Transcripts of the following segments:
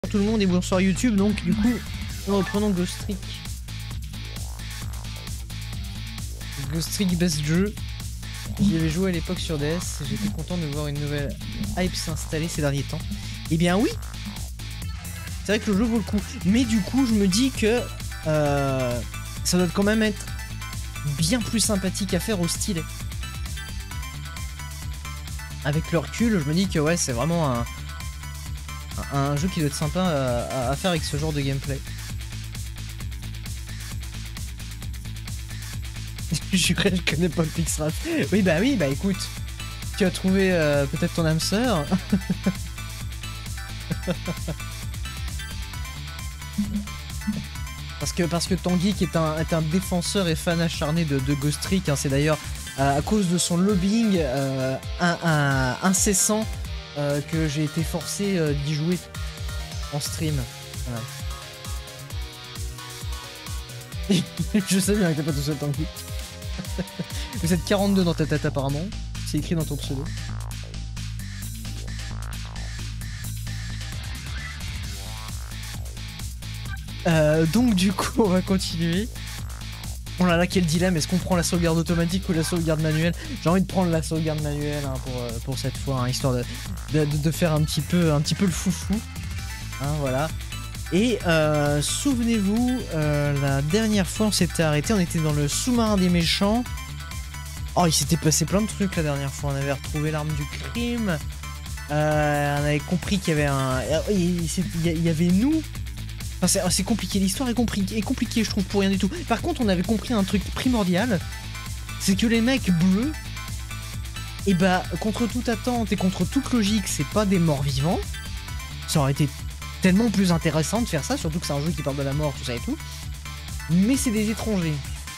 Tout le monde et bonsoir YouTube, donc du coup nous reprenons Ghost Trick. Ghost Trick best jeu. J'y avais joué à l'époque sur DS, j'étais content de voir une nouvelle hype s'installer ces derniers temps. Eh bien oui, c'est vrai que le jeu vaut le coup, mais du coup je me dis que ça doit quand même être bien plus sympathique à faire au stylet. Avec le recul, je me dis que ouais, c'est vraiment un jeu qui doit être sympa à faire avec ce genre de gameplay. Je connais pas le Pixras. Oui, bah écoute, tu as trouvé peut-être ton âme sœur. parce que Tanguy qui est un défenseur et fan acharné de Ghost Trick, hein, c'est d'ailleurs à cause de son lobbying incessant que j'ai été forcé d'y jouer en stream. Voilà. Je sais bien que t'es pas tout seul, Tanguy. Vous êtes 42 dans ta tête apparemment, c'est écrit dans ton pseudo. Donc du coup on va continuer. Oh là là, quel dilemme, est-ce qu'on prend la sauvegarde automatique ou la sauvegarde manuelle? J'ai envie de prendre la sauvegarde manuelle hein, pour cette fois, hein, histoire de faire un petit peu le foufou. Hein, voilà. Et souvenez-vous, la dernière fois on s'était arrêté, on était dans le sous-marin des méchants. Oh, il s'était passé plein de trucs la dernière fois, on avait retrouvé l'arme du crime. On avait compris qu'il y avait il y avait nous. Enfin, c'est compliqué, l'histoire est compliquée je trouve pour rien du tout. Par contre on avait compris un truc primordial, c'est que les mecs bleus, et bah contre toute attente et contre toute logique c'est pas des morts vivants. Ça aurait été tellement plus intéressant de faire ça, surtout que c'est un jeu qui parle de la mort, tout ça et tout. Mais c'est des étrangers.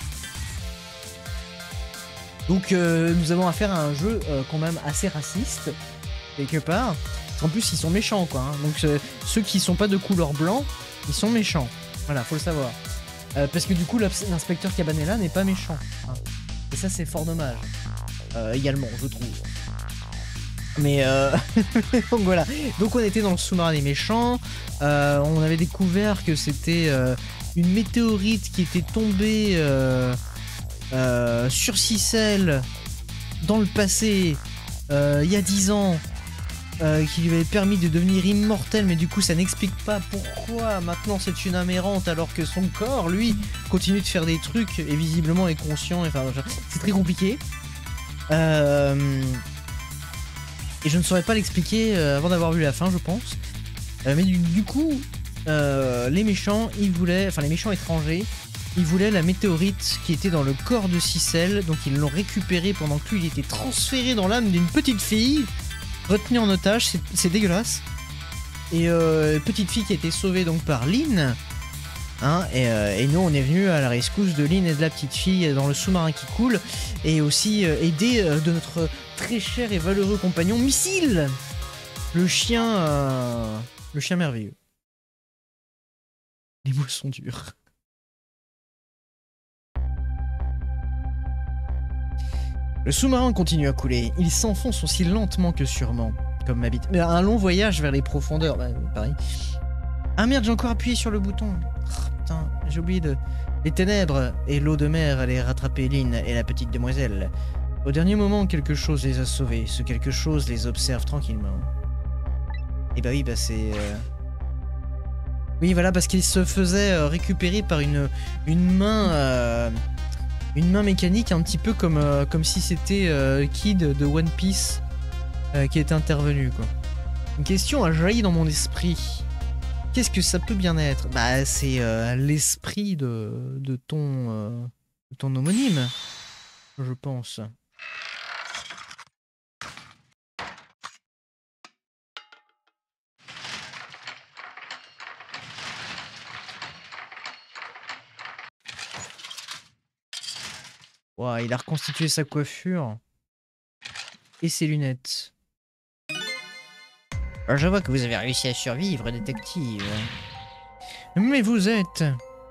Donc nous avons affaire à un jeu quand même assez raciste, quelque part. En plus ils sont méchants quoi, hein. Donc ceux qui sont pas de couleur blanc, ils sont méchants, voilà, faut le savoir. Parce que du coup, l'inspecteur Cabanela n'est pas méchant. Hein. Et ça, c'est fort dommage. Également, je trouve. Mais donc voilà. Donc on était dans le sous-marin des méchants. On avait découvert que c'était une météorite qui était tombée sur Sicelle dans le passé, il y a 10 ans. Qui lui avait permis de devenir immortel, mais du coup ça n'explique pas pourquoi maintenant c'est une âme errante alors que son corps, lui, continue de faire des trucs et visiblement est conscient. Enfin, c'est très compliqué. Et je ne saurais pas l'expliquer avant d'avoir vu la fin, je pense. Mais du coup, les méchants, ils voulaient, enfin les méchants étrangers, ils voulaient la météorite qui était dans le corps de Sicelle, donc ils l'ont récupérée pendant que lui il était transféré dans l'âme d'une petite fille. Retenu en otage, c'est dégueulasse. Et petite fille qui a été sauvée donc par Lynn. Hein, et nous on est venu à la rescousse de Lynn et de la petite fille dans le sous-marin qui coule. Et aussi aider de notre très cher et valeureux compagnon Missile. Le chien merveilleux. Les mots sont durs. Le sous-marin continue à couler, il s'enfonce aussi lentement que sûrement, comme ma bite. Mais un long voyage vers les profondeurs, bah, pareil. Ah merde, j'ai encore appuyé sur le bouton. Oh, putain, j'ai oublié de... Les ténèbres et l'eau de mer allaient rattraper Lynn et la petite demoiselle. Au dernier moment, quelque chose les a sauvés. Ce quelque chose les observe tranquillement. Et bah oui, bah c'est... Oui, voilà, parce qu'il se faisait récupérer par une main... Une main mécanique un petit peu comme si c'était Kid de One Piece qui était intervenu quoi. Une question a jailli dans mon esprit. Qu'est-ce que ça peut bien être? Bah c'est l'esprit de ton homonyme, je pense. Wow, il a reconstitué sa coiffure et ses lunettes. Alors, je vois que vous avez réussi à survivre, détective. Mais vous êtes...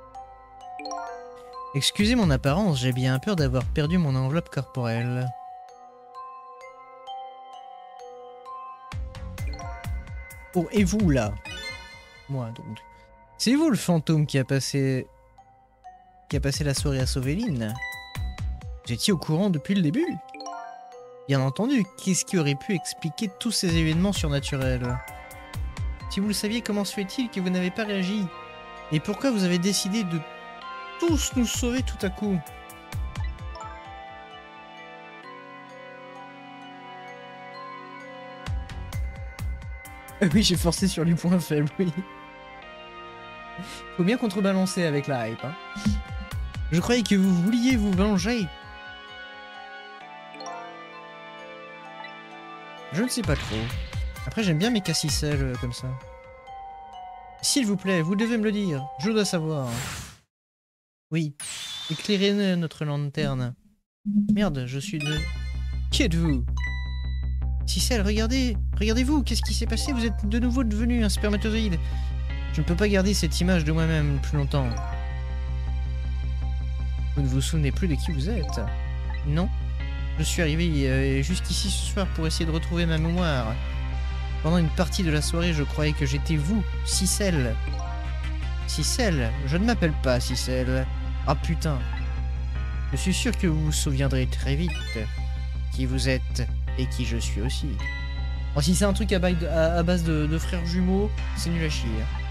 Excusez mon apparence, j'ai bien peur d'avoir perdu mon enveloppe corporelle. Oh, et vous là? moi donc. C'est vous le fantôme qui a passé la soirée à sauver Lynn. Vous étiez au courant depuis le début. Bien entendu, qu'est-ce qui aurait pu expliquer tous ces événements surnaturels? Si vous le saviez, comment se fait-il que vous n'avez pas réagi? Et pourquoi vous avez décidé de tous nous sauver tout à coup? Oui, j'ai forcé sur les points faibles, oui. Faut bien contrebalancer avec la hype, hein. Je croyais que vous vouliez vous venger. Je ne sais pas trop. Après, j'aime bien mes cassicelles comme ça. S'il vous plaît, vous devez me le dire. Je dois savoir. Oui. Éclairez notre lanterne. Merde, je suis de... Qui êtes-vous? Cicel, regardez. Regardez-vous, qu'est-ce qui s'est passé? Vous êtes de nouveau devenu un spermatozoïde. Je ne peux pas garder cette image de moi-même plus longtemps. Vous ne vous souvenez plus de qui vous êtes? Non. Je suis arrivé jusqu'ici ce soir pour essayer de retrouver ma mémoire. Pendant une partie de la soirée, je croyais que j'étais vous, Cicel. Cicel? Je ne m'appelle pas Cicel. Ah putain. Je suis sûr que vous vous souviendrez très vite qui vous êtes et qui je suis aussi. Bon, si c'est un truc à base de frères jumeaux, c'est nul à chier.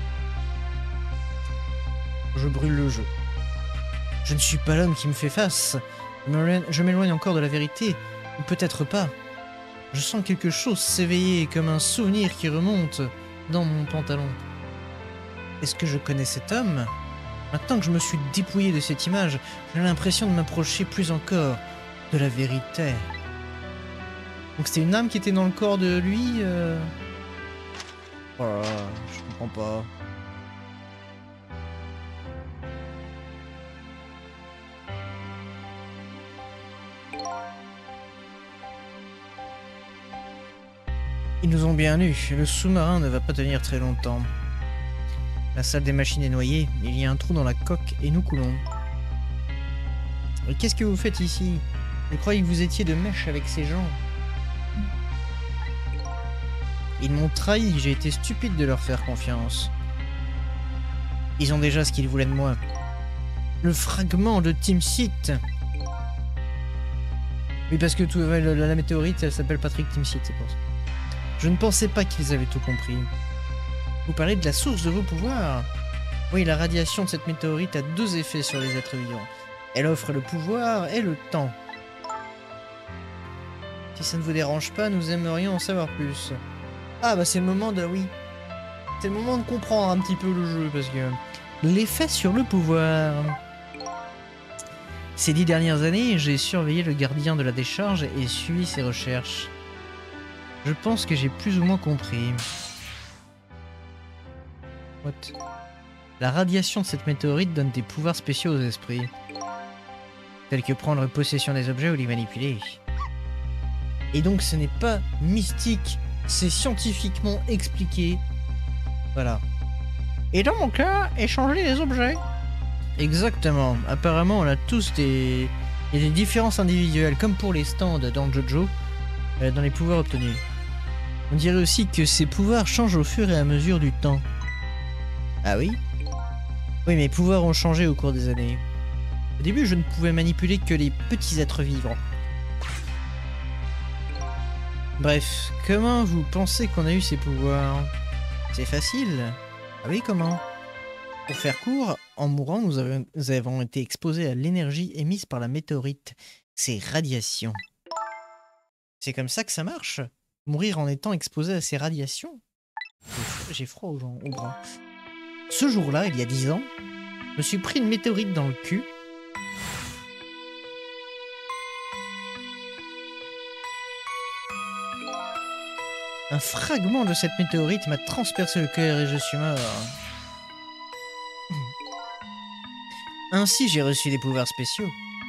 Je brûle le jeu. Je ne suis pas l'homme qui me fait face. Je m'éloigne encore de la vérité. Ou peut-être pas. Je sens quelque chose s'éveiller comme un souvenir qui remonte dans mon pantalon. Est-ce que je connais cet homme? Maintenant que je me suis dépouillé de cette image, j'ai l'impression de m'approcher plus encore de la vérité. Donc c'était une âme qui était dans le corps de lui Oh là là, je comprends pas. Ils nous ont bien eu. Le sous-marin ne va pas tenir très longtemps. La salle des machines est noyée. Il y a un trou dans la coque et nous coulons. Qu'est-ce que vous faites ici? Je croyais que vous étiez de mèche avec ces gens. Ils m'ont trahi. J'ai été stupide de leur faire confiance. Ils ont déjà ce qu'ils voulaient de moi. Le fragment de Team Seat. Oui, parce que la météorite, elle s'appelle Patrick Team Seat, c'est pour ça. Je ne pensais pas qu'ils avaient tout compris. Vous parlez de la source de vos pouvoirs? Oui, la radiation de cette météorite a deux effets sur les êtres vivants. Elle offre le pouvoir et le temps. Si ça ne vous dérange pas, nous aimerions en savoir plus. Ah bah c'est le moment de... oui. C'est le moment de comprendre un petit peu le jeu, parce que... L'effet sur le pouvoir... Ces 10 dernières années, j'ai surveillé le gardien de la décharge et suivi ses recherches. Je pense que j'ai plus ou moins compris. What? La radiation de cette météorite donne des pouvoirs spéciaux aux esprits. Tels que prendre possession des objets ou les manipuler. Et donc ce n'est pas mystique, c'est scientifiquement expliqué. Voilà. Et dans mon cas, échanger les objets. Exactement. Apparemment, on a tous des... Il y a des différences individuelles, comme pour les stands dans Jojo, dans les pouvoirs obtenus. On dirait aussi que ces pouvoirs changent au fur et à mesure du temps. Ah oui? Oui, mes pouvoirs ont changé au cours des années. Au début, je ne pouvais manipuler que les petits êtres vivants. Bref, comment vous pensez qu'on a eu ces pouvoirs? C'est facile. Ah oui, comment? Pour faire court, en mourant, nous avons été exposés à l'énergie émise par la météorite. Ces radiations. C'est comme ça que ça marche? Mourir en étant exposé à ces radiations? J'ai froid aux bras. Ce jour-là, il y a 10 ans, je me suis pris une météorite dans le cul. Un fragment de cette météorite m'a transpercé le cœur et je suis mort. Ainsi, j'ai reçu des pouvoirs spéciaux.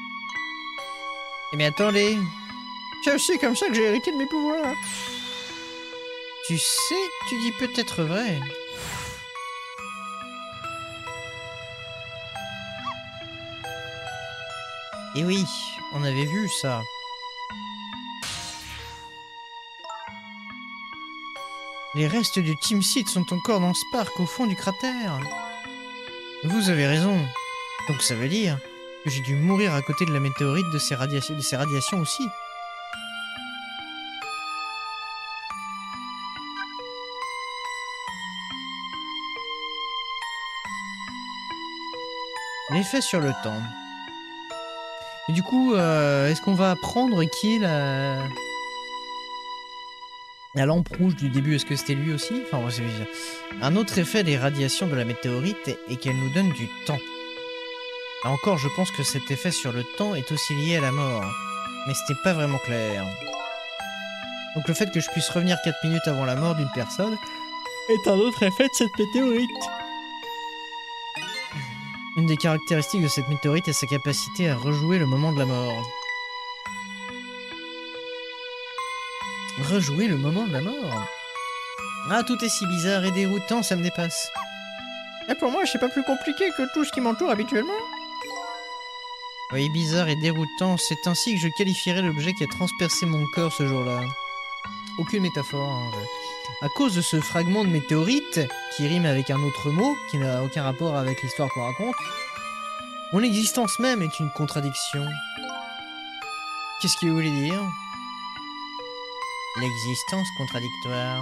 Eh mais attendez, c'est aussi comme ça que j'ai hérité de mes pouvoirs. Tu sais, tu dis peut-être vrai. Et oui, on avait vu ça. Les restes du Team Seed sont encore dans ce parc au fond du cratère. Vous avez raison. Donc ça veut dire que j'ai dû mourir à côté de la météorite de ces radiations aussi. L'effet sur le temps. Et du coup, est-ce qu'on va apprendre qui est la lampe rouge du début? Est-ce que c'était lui aussi? Enfin, un autre effet des radiations de la météorite est qu'elle nous donne du temps. Là encore, je pense que cet effet sur le temps est aussi lié à la mort. Mais c'était pas vraiment clair. Donc le fait que je puisse revenir 4 minutes avant la mort d'une personne est un autre effet de cette météorite. Une des caractéristiques de cette météorite est sa capacité à rejouer le moment de la mort. Rejouer le moment de la mort? Ah, tout est si bizarre et déroutant, ça me dépasse. Et pour moi, c'est pas plus compliqué que tout ce qui m'entoure habituellement. Oui, bizarre et déroutant, c'est ainsi que je qualifierais l'objet qui a transpercé mon corps ce jour-là. Aucune métaphore. Hein. À cause de ce fragment de météorite, qui rime avec un autre mot, qui n'a aucun rapport avec l'histoire qu'on raconte, mon existence même est une contradiction. Qu'est-ce qu'il voulait dire? L'existence contradictoire.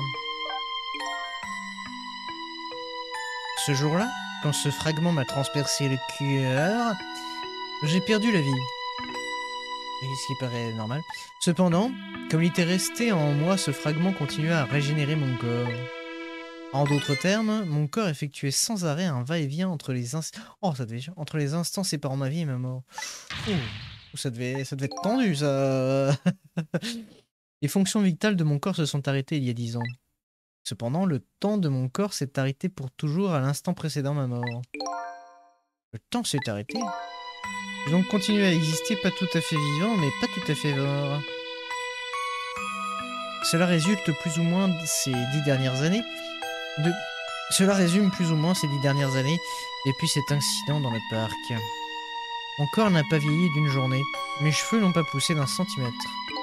Ce jour-là, quand ce fragment m'a transpercé le cœur, j'ai perdu la vie. Ce qui paraît normal. Cependant, comme il était resté en moi, ce fragment continua à régénérer mon corps. En d'autres termes, mon corps effectuait sans arrêt un va-et-vient entre les entre les instants séparant ma vie et ma mort. Ça devait être tendu, ça. Les fonctions vitales de mon corps se sont arrêtées il y a 10 ans. Cependant, le temps de mon corps s'est arrêté pour toujours à l'instant précédant ma mort. Le temps s'est arrêté? J'ai donc continué à exister, pas tout à fait vivant, mais pas tout à fait mort. Cela résulte plus ou moins de ces 10 dernières années. Cela résume plus ou moins ces 10 dernières années depuis cet incident dans le parc. Mon corps n'a pas vieilli d'une journée. Mes cheveux n'ont pas poussé d'un centimètre.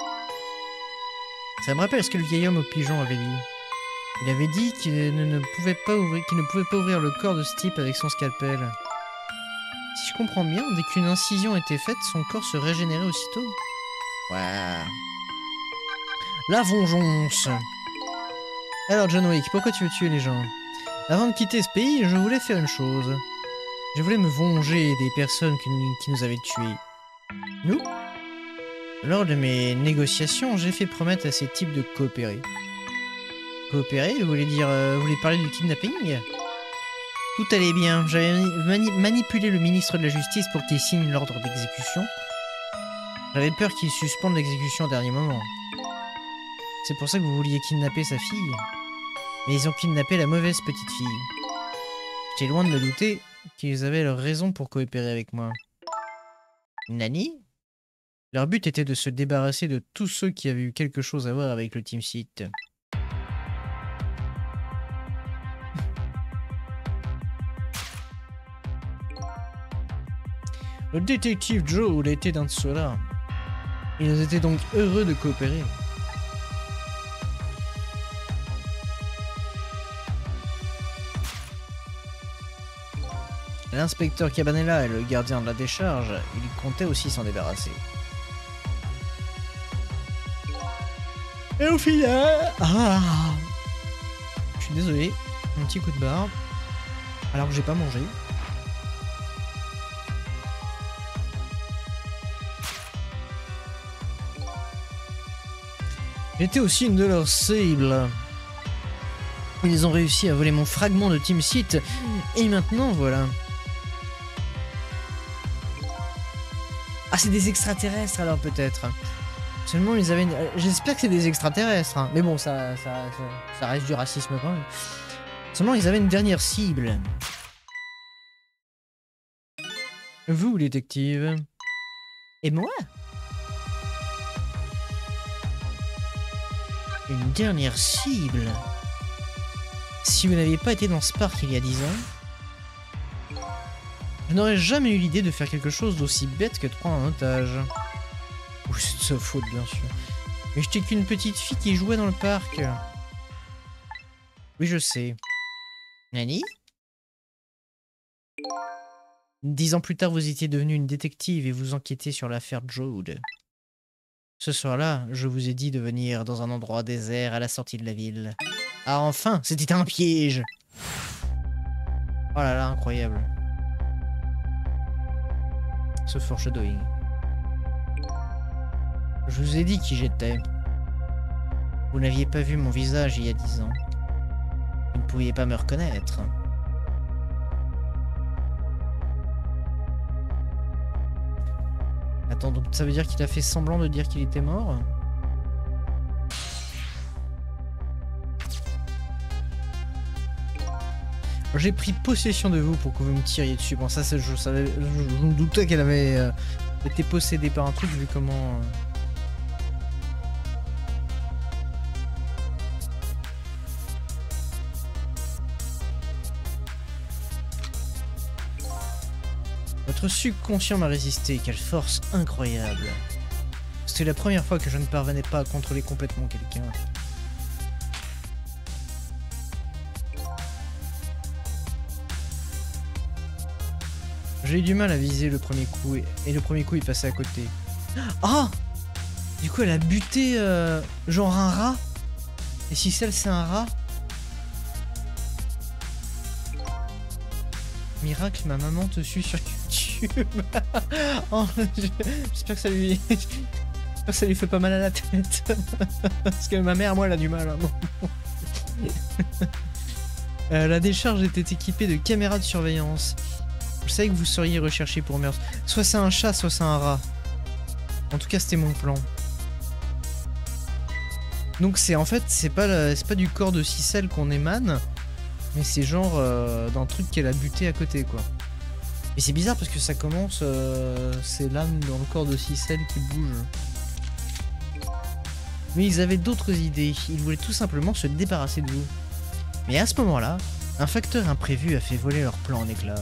Ça me rappelle ce que le vieil homme au pigeon avait dit. Il avait dit qu'il ne pouvait pas ouvrir le corps de ce type avec son scalpel. Si je comprends bien, dès qu'une incision était faite, son corps se régénérait aussitôt. Ouais. La vengeance. Alors John Wick, pourquoi tu veux tuer les gens? Avant de quitter ce pays, je voulais faire une chose. Je voulais me venger des personnes qui nous avaient tués. Nous? Lors de mes négociations, j'ai fait promettre à ces types de coopérer. Coopérer? Vous voulez parler du kidnapping? Tout allait bien. J'avais manipulé le ministre de la Justice pour qu'il signe l'ordre d'exécution. J'avais peur qu'il suspende l'exécution au dernier moment. C'est pour ça que vous vouliez kidnapper sa fille. Mais ils ont kidnappé la mauvaise petite fille. J'étais loin de me douter qu'ils avaient leur raison pour coopérer avec moi. Nani? Leur but était de se débarrasser de tous ceux qui avaient eu quelque chose à voir avec le Team Seed. Le détective Joe était dans cela. Ils étaient donc heureux de coopérer. L'inspecteur Cabanela est le gardien de la décharge, il comptait aussi s'en débarrasser. Et au final... Je suis désolé, un petit coup de barre, alors que j'ai pas mangé. J'étais aussi une de leurs cibles. Ils ont réussi à voler mon fragment de Team Seed, et maintenant voilà. Ah, c'est des extraterrestres alors peut-être. Seulement ils avaient une... J'espère que c'est des extraterrestres, hein. Mais bon, ça reste du racisme quand même. Seulement ils avaient une dernière cible. Vous, détective. Et moi? Une dernière cible. Si vous n'aviez pas été dans ce parc il y a 10 ans, je n'aurais jamais eu l'idée de faire quelque chose d'aussi bête que de prendre un otage. Oui, c'est de sa faute, bien sûr. Mais j'étais qu'une petite fille qui jouait dans le parc. Oui, je sais. Nani? 10 ans plus tard, vous étiez devenue une détective et vous enquêtez sur l'affaire Jode. Ce soir-là, je vous ai dit de venir dans un endroit désert à la sortie de la ville. Ah enfin, c'était un piège! Oh là là, incroyable. Ce foreshadowing. Je vous ai dit qui j'étais. Vous n'aviez pas vu mon visage il y a 10 ans. Vous ne pouviez pas me reconnaître. Attends, donc ça veut dire qu'il a fait semblant de dire qu'il était mort? J'ai pris possession de vous pour que vous me tiriez dessus. Bon, ça, je savais, je me doutais qu'elle avait été possédée par un truc, vu comment... Votre subconscient m'a résisté, quelle force incroyable. C'était la première fois que je ne parvenais pas à contrôler complètement quelqu'un. J'ai eu du mal à viser le premier coup, et le premier coup il passait à côté. Ah! Du coup elle a buté genre un rat? Et si celle c'est un rat? Miracle, ma maman te suit sur YouTube. Oh, j'espère que ça lui... J'espère que ça lui fait pas mal à la tête. Parce que ma mère, moi, elle a du mal. Hein. La décharge était équipée de caméras de surveillance. Je savais que vous seriez recherché pour meurtre. Soit c'est un chat, soit c'est un rat. En tout cas, c'était mon plan. Donc c'est en fait, c'est pas du corps de Cicel qu'on émane. Mais c'est genre d'un truc qu'elle a buté à côté, quoi. Et c'est bizarre parce que ça commence, c'est l'âme dans le corps de Cicel qui bouge. Mais ils avaient d'autres idées, ils voulaient tout simplement se débarrasser de vous. Mais à ce moment-là, un facteur imprévu a fait voler leur plan en éclats.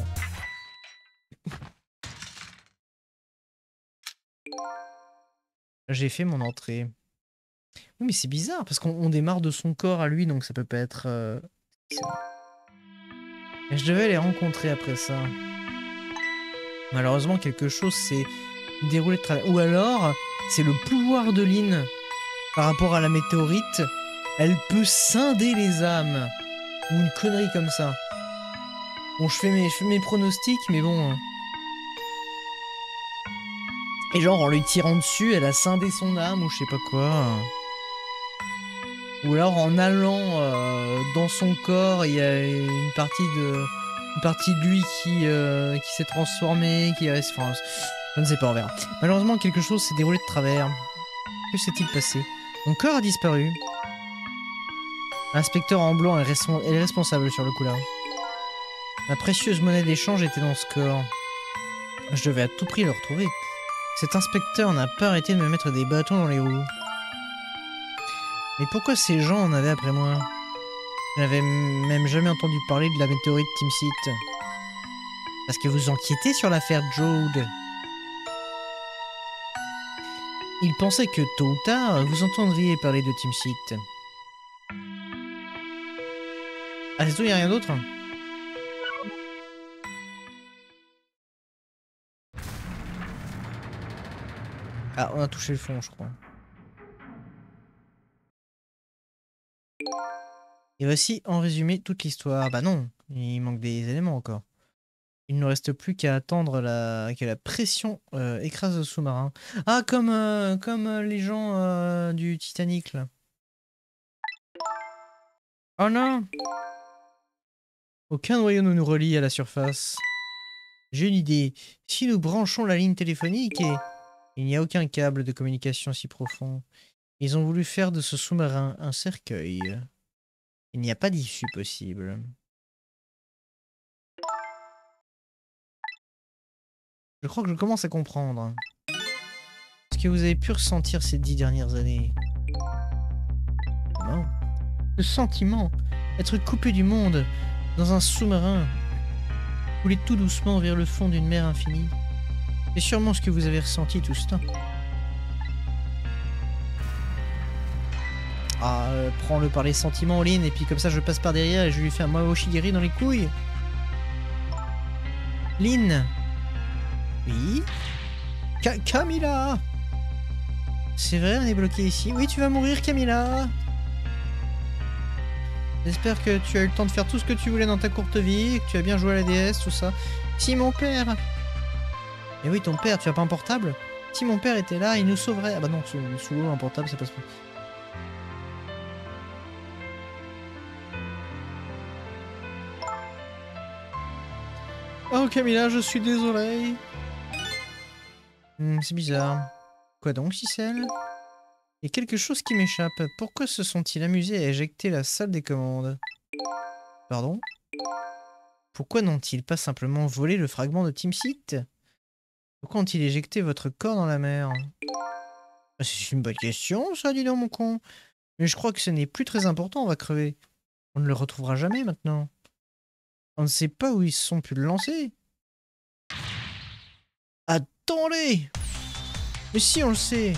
J'ai fait mon entrée. Oui mais c'est bizarre parce qu'on démarre de son corps à lui, donc ça peut pas être... Et je devais les rencontrer après ça. Malheureusement, quelque chose s'est déroulé de travers. Ou alors, c'est le pouvoir de Lynn. Par rapport à la météorite, elle peut scinder les âmes. Ou une connerie comme ça. Bon, je fais mes pronostics, mais bon... Et genre, en lui tirant dessus, elle a scindé son âme, ou je sais pas quoi. Ou alors, en allant dans son corps, il y a une partie de lui qui s'est transformée, qui reste... Enfin, je ne sais pas, on verra. Malheureusement, quelque chose s'est déroulé de travers. Que s'est-il passé? Mon corps a disparu. L'inspecteur en blanc est responsable sur le coup là. Ma précieuse monnaie d'échange était dans ce corps. Je devais à tout prix le retrouver. Cet inspecteur n'a pas arrêté de me mettre des bâtons dans les roues. Mais pourquoi ces gens en avaient après moi? Je n'avais même jamais entendu parler de la météorite Timsit. Parce que vous enquêtez sur l'affaire Jode. Il pensait que tôt ou tard, vous entendriez parler de Timsit. Ah, c'est tout, il n'y a rien d'autre? Ah, on a touché le fond, je crois. Et voici en résumé toute l'histoire. Bah non, il manque des éléments encore. Il ne reste plus qu'à attendre que la pression écrase le sous-marin. Ah, comme les gens du Titanic, là. Oh non! Aucun noyau ne nous relie à la surface. J'ai une idée. Si nous branchons la ligne téléphonique et... Il n'y a aucun câble de communication si profond. Ils ont voulu faire de ce sous-marin un cercueil. Il n'y a pas d'issue possible. Je crois que je commence à comprendre. Ce que vous avez pu ressentir ces 10 dernières années. Non. Le sentiment, être coupé du monde, dans un sous-marin, couler tout doucement vers le fond d'une mer infinie. C'est sûrement ce que vous avez ressenti tout ce temps. Ah, prends-le par les sentiments, Lynn, et puis comme ça je passe par derrière et je lui fais un Maoshigiri dans les couilles. Lynn. Oui. Camilla. C'est vrai, on est bloqué ici. Oui, tu vas mourir, Camilla. J'espère que tu as eu le temps de faire tout ce que tu voulais dans ta courte vie, que tu as bien joué à la DS, tout ça. Si mon père... Mais oui, ton père, tu as pas un portable? Si mon père était là, il nous sauverait. Ah bah non, sous l'eau, un portable, ça passe pas. Oh Camilla, je suis désolé. C'est bizarre. Quoi donc, Cicel? Il y a quelque chose qui m'échappe. Pourquoi se sont-ils amusés à éjecter la salle des commandes? Pardon? Pourquoi n'ont-ils pas simplement volé le fragment de TeamSeat? Pourquoi ont-ils éjecté votre corps dans la mer? C'est une bonne question, ça, dis donc, mon con. Mais je crois que ce n'est plus très important, on va crever. On ne le retrouvera jamais maintenant. On ne sait pas où ils se sont pu le lancer. Attendez! Mais si, on le sait.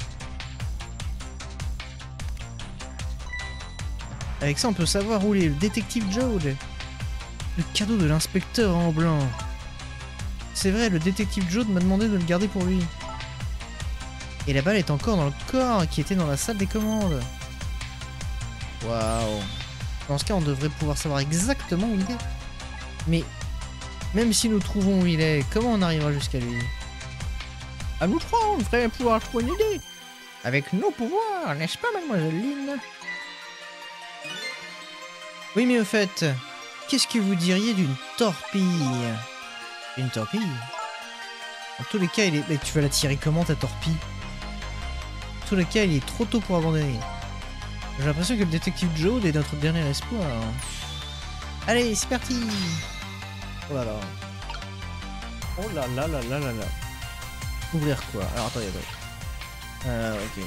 Avec ça, on peut savoir où est le détective Joe. Le cadeau de l'inspecteur en blanc. C'est vrai, le détective Joe m'a demandé de le garder pour lui. Et la balle est encore dans le corps qui était dans la salle des commandes. Waouh. Dans ce cas, on devrait pouvoir savoir exactement où il est. Mais, même si nous trouvons où il est, comment on arrivera jusqu'à lui? À nous trois, on devrait pouvoir trouver une idée. Avec nos pouvoirs, n'est-ce pas, mademoiselle Lynn? Oui, mais au fait, qu'est-ce que vous diriez d'une torpille? Une torpille? En tous les cas, il est... Mais tu vas la tirer comment, ta torpille? En tous les cas, il est trop tôt pour abandonner. J'ai l'impression que le détective Joe est notre dernier espoir. Allez, c'est parti! Oh là là. Oh là là là là là là. Ouvrir quoi? Alors attendez, attendez. Ok.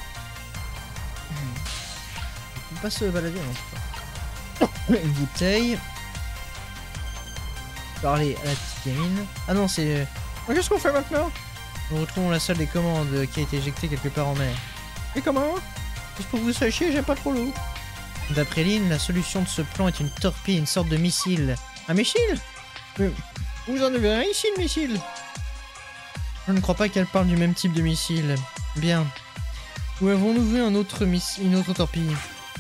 On peut pas se balader, non? Une bouteille. Parler à la petite gamine. Ah non, c'est... Qu'est-ce qu'on fait maintenant? Nous retrouvons la salle des commandes qui a été éjectée quelque part en mer. Et comment? Juste pour que vous sachiez, j'aime pas trop l'eau. D'après Lynn, la solution de ce plan est une torpille, une sorte de missile. Un missile? Mais vous en avez un ici, le missile? Je ne crois pas qu'elle parle du même type de missile. Bien. Où avons-nous vu une autre torpille?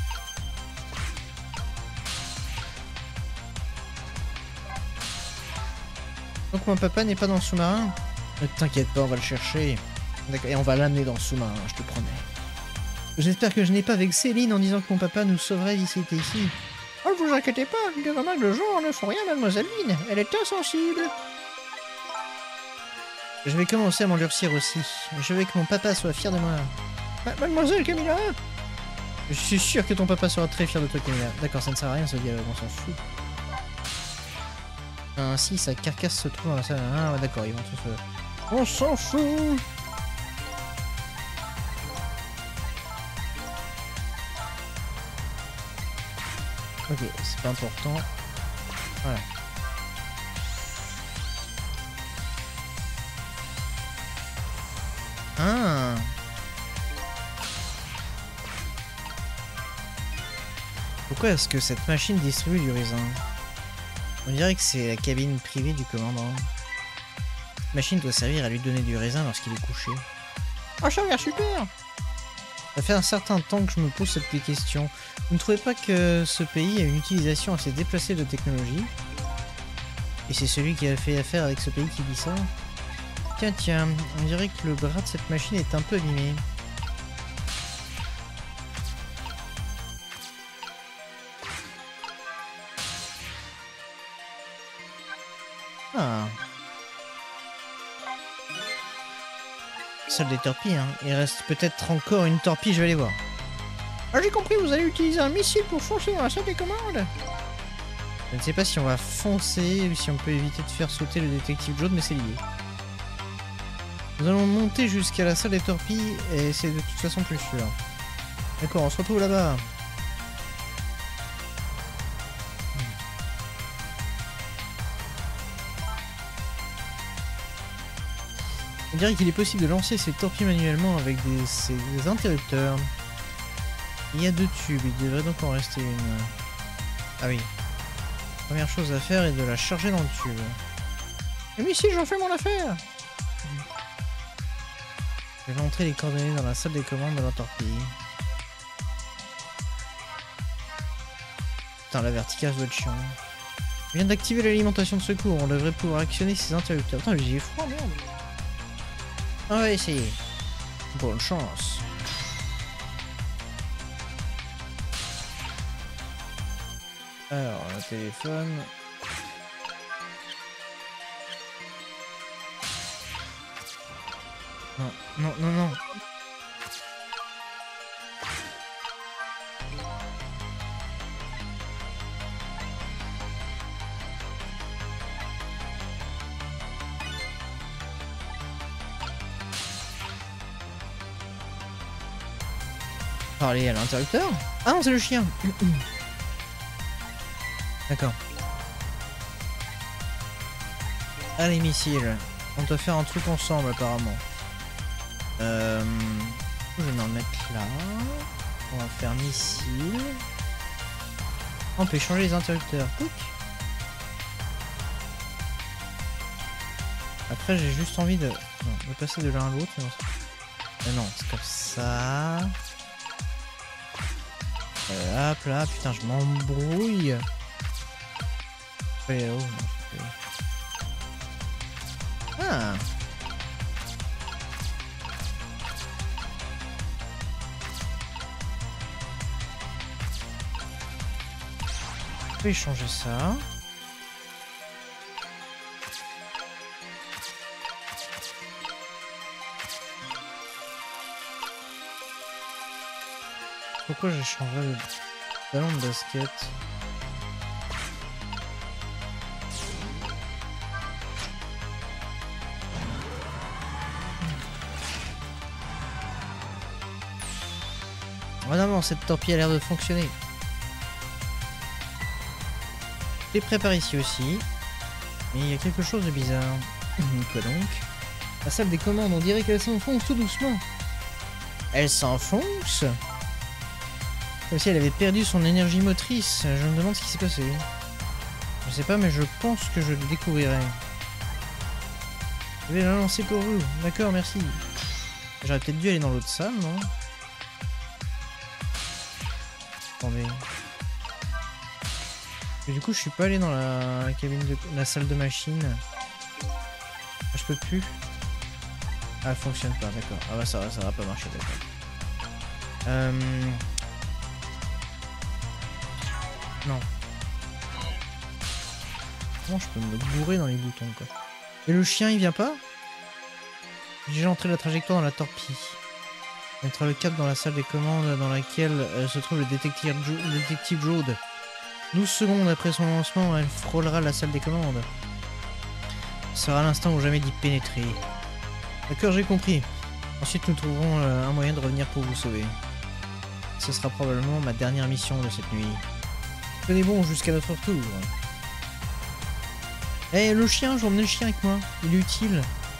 Donc mon papa n'est pas dans le sous-marin? Ne t'inquiète pas, on va le chercher. D'accord, et on va l'amener dans le sous-marin, je te promets. J'espère que je n'ai pas vexé Lynn en disant que mon papa nous sauverait d'ici était ici. Oh, ne vous inquiétez pas, des dommages de genre ne font rien, mademoiselle Lynn. Elle est insensible. Je vais commencer à m'endurcir aussi. Je veux que mon papa soit fier de moi. Mademoiselle Camilla? Je suis sûr que ton papa sera très fier de toi, Camilla. D'accord, ça ne sert à rien ce dialogue, on s'en fout. Ainsi, sa carcasse se trouve dans la salle. Ah, ouais, d'accord, ils vont tous... On s'en fout. Ok, c'est pas important. Voilà. Ah. Pourquoi est-ce que cette machine distribue du raisin? On dirait que c'est la cabine privée du commandant. Cette machine doit servir à lui donner du raisin lorsqu'il est couché. Oh, ça a l'air super! Ça fait un certain temps que je me pose cette question. Vous ne trouvez pas que ce pays a une utilisation assez déplacée de technologie? Et c'est celui qui a fait affaire avec ce pays qui dit ça? Tiens, tiens, on dirait que le bras de cette machine est un peu abîmé. Ah. Salle des torpilles, hein. Il reste peut-être encore une torpille, je vais aller voir. Ah, j'ai compris, vous allez utiliser un missile pour foncer dans la salle des commandes. Je ne sais pas si on va foncer ou si on peut éviter de faire sauter le détective Joe, mais c'est lié. Nous allons monter jusqu'à la salle des torpilles et c'est de toute façon plus sûr. D'accord, on se retrouve là-bas. On dirait qu'il est possible de lancer ces torpilles manuellement avec des interrupteurs. Il y a 2 tubes, il devrait donc en rester une. Ah oui. Première chose à faire est de la charger dans le tube. Mais si, j'en fais mon affaire. Je vais entrer les coordonnées dans la salle des commandes de la torpille. Putain, la verticale doit être chiant. Je viens d'activer l'alimentation de secours, on devrait pouvoir actionner ces interrupteurs. Putain, j'ai froid, merde. On va essayer. Bonne chance. Alors, le téléphone. Non, non, non, non. Parler à l'interrupteur? Ah non, c'est le chien. D'accord. Allez, missile. On doit faire un truc ensemble, apparemment. Je vais m'en mettre là. On va faire missile. On peut changer les interrupteurs. Pouc. Après, j'ai juste envie de... Non, de passer de l'un à l'autre. Non, c'est comme ça. Hop là, putain, je m'embrouille. Ah. Je vais changer ça. Pourquoi j'ai changé le ballon de basket? Vraiment, cette torpille a l'air de fonctionner. Je les prépare ici aussi. Mais il y a quelque chose de bizarre. Quoi donc? La salle des commandes, on dirait qu'elle s'enfonce tout doucement. Elle s'enfonce? Comme si elle avait perdu son énergie motrice. Je me demande ce qui s'est passé. Je sais pas, mais je pense que je le découvrirai. Je vais la lancer pour vous. D'accord, merci. J'aurais peut-être dû aller dans l'autre salle, non? Attendez. Et du coup, je suis pas allé dans la cabine de la salle de machine. Ah, je peux plus. Ah, elle fonctionne pas, d'accord. Ah bah ça va pas marcher, d'accord. Non. Comment je peux me bourrer dans les boutons, quoi? Et le chien, il vient pas? J'ai déjà entré la trajectoire dans la torpille. Mettra le cap dans la salle des commandes dans laquelle se trouve le détective Jaude. 12 secondes après son lancement, elle frôlera la salle des commandes. Ce sera l'instant ou jamais d'y pénétrer. D'accord, j'ai compris. Ensuite, nous trouverons un moyen de revenir pour vous sauver. Ce sera probablement ma dernière mission de cette nuit. Tenez bon jusqu'à notre retour. Eh, le chien, j'ai emmené le chien avec moi. Il est utile.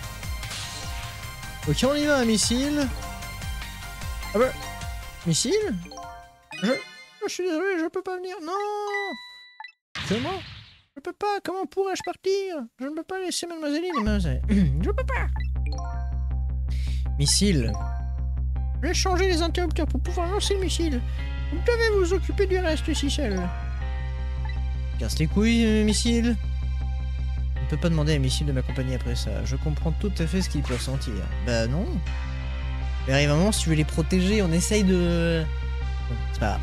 Ok, on y va, missile. Ah bah... Missile? Je suis désolé, je peux pas venir. Non! Comment? Je peux pas, comment pourrais-je partir? Je ne peux pas laisser mademoiselle et mademoiselle. Je peux pas! Missile. Je vais changer les interrupteurs pour pouvoir lancer le missile. Vous devez vous occuper du reste si seul. Casse les couilles, missile. On ne peut pas demander à missile de m'accompagner après ça. Je comprends tout à fait ce qu'il peut ressentir. Bah non. Il arrive un moment, si tu veux les protéger, on essaye de... Bon, c'est pas grave.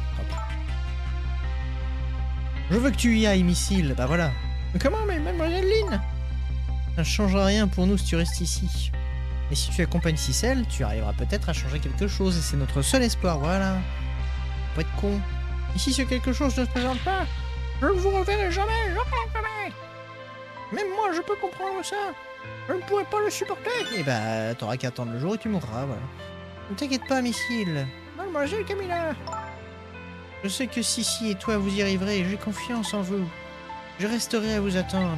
Je veux que tu y ailles, missile. Bah voilà. Mais comment, mais mademoiselle Lynn? Ça ne changera rien pour nous si tu restes ici. Et si tu accompagnes Cicel, tu arriveras peut-être à changer quelque chose. Et c'est notre seul espoir, voilà. Faut pas être con. Et si ce quelque chose ne se présente pas, je ne vous reverrai jamais, jamais. Même moi, je peux comprendre ça. Je ne pourrai pas le supporter. Et bah, t'auras qu'à attendre le jour et tu mourras, voilà. Ne t'inquiète pas, missile. Mademoiselle Camilla. Je sais que Sissi et toi, vous y arriverez. J'ai confiance en vous. Je resterai à vous attendre.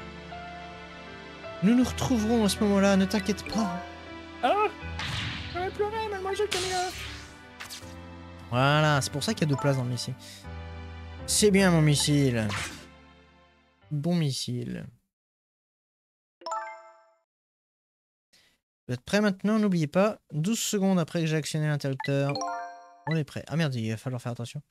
Nous nous retrouverons à ce moment-là, ne t'inquiète pas. Ah, je vais pleurer, mademoiselle Camilla. Voilà, c'est pour ça qu'il y a 2 places dans le missile. C'est bien mon missile. Bon missile. Vous êtes prêts maintenant? N'oubliez pas, 12 secondes après que j'ai actionné l'interrupteur. On est prêt. Ah merde, il va falloir faire attention.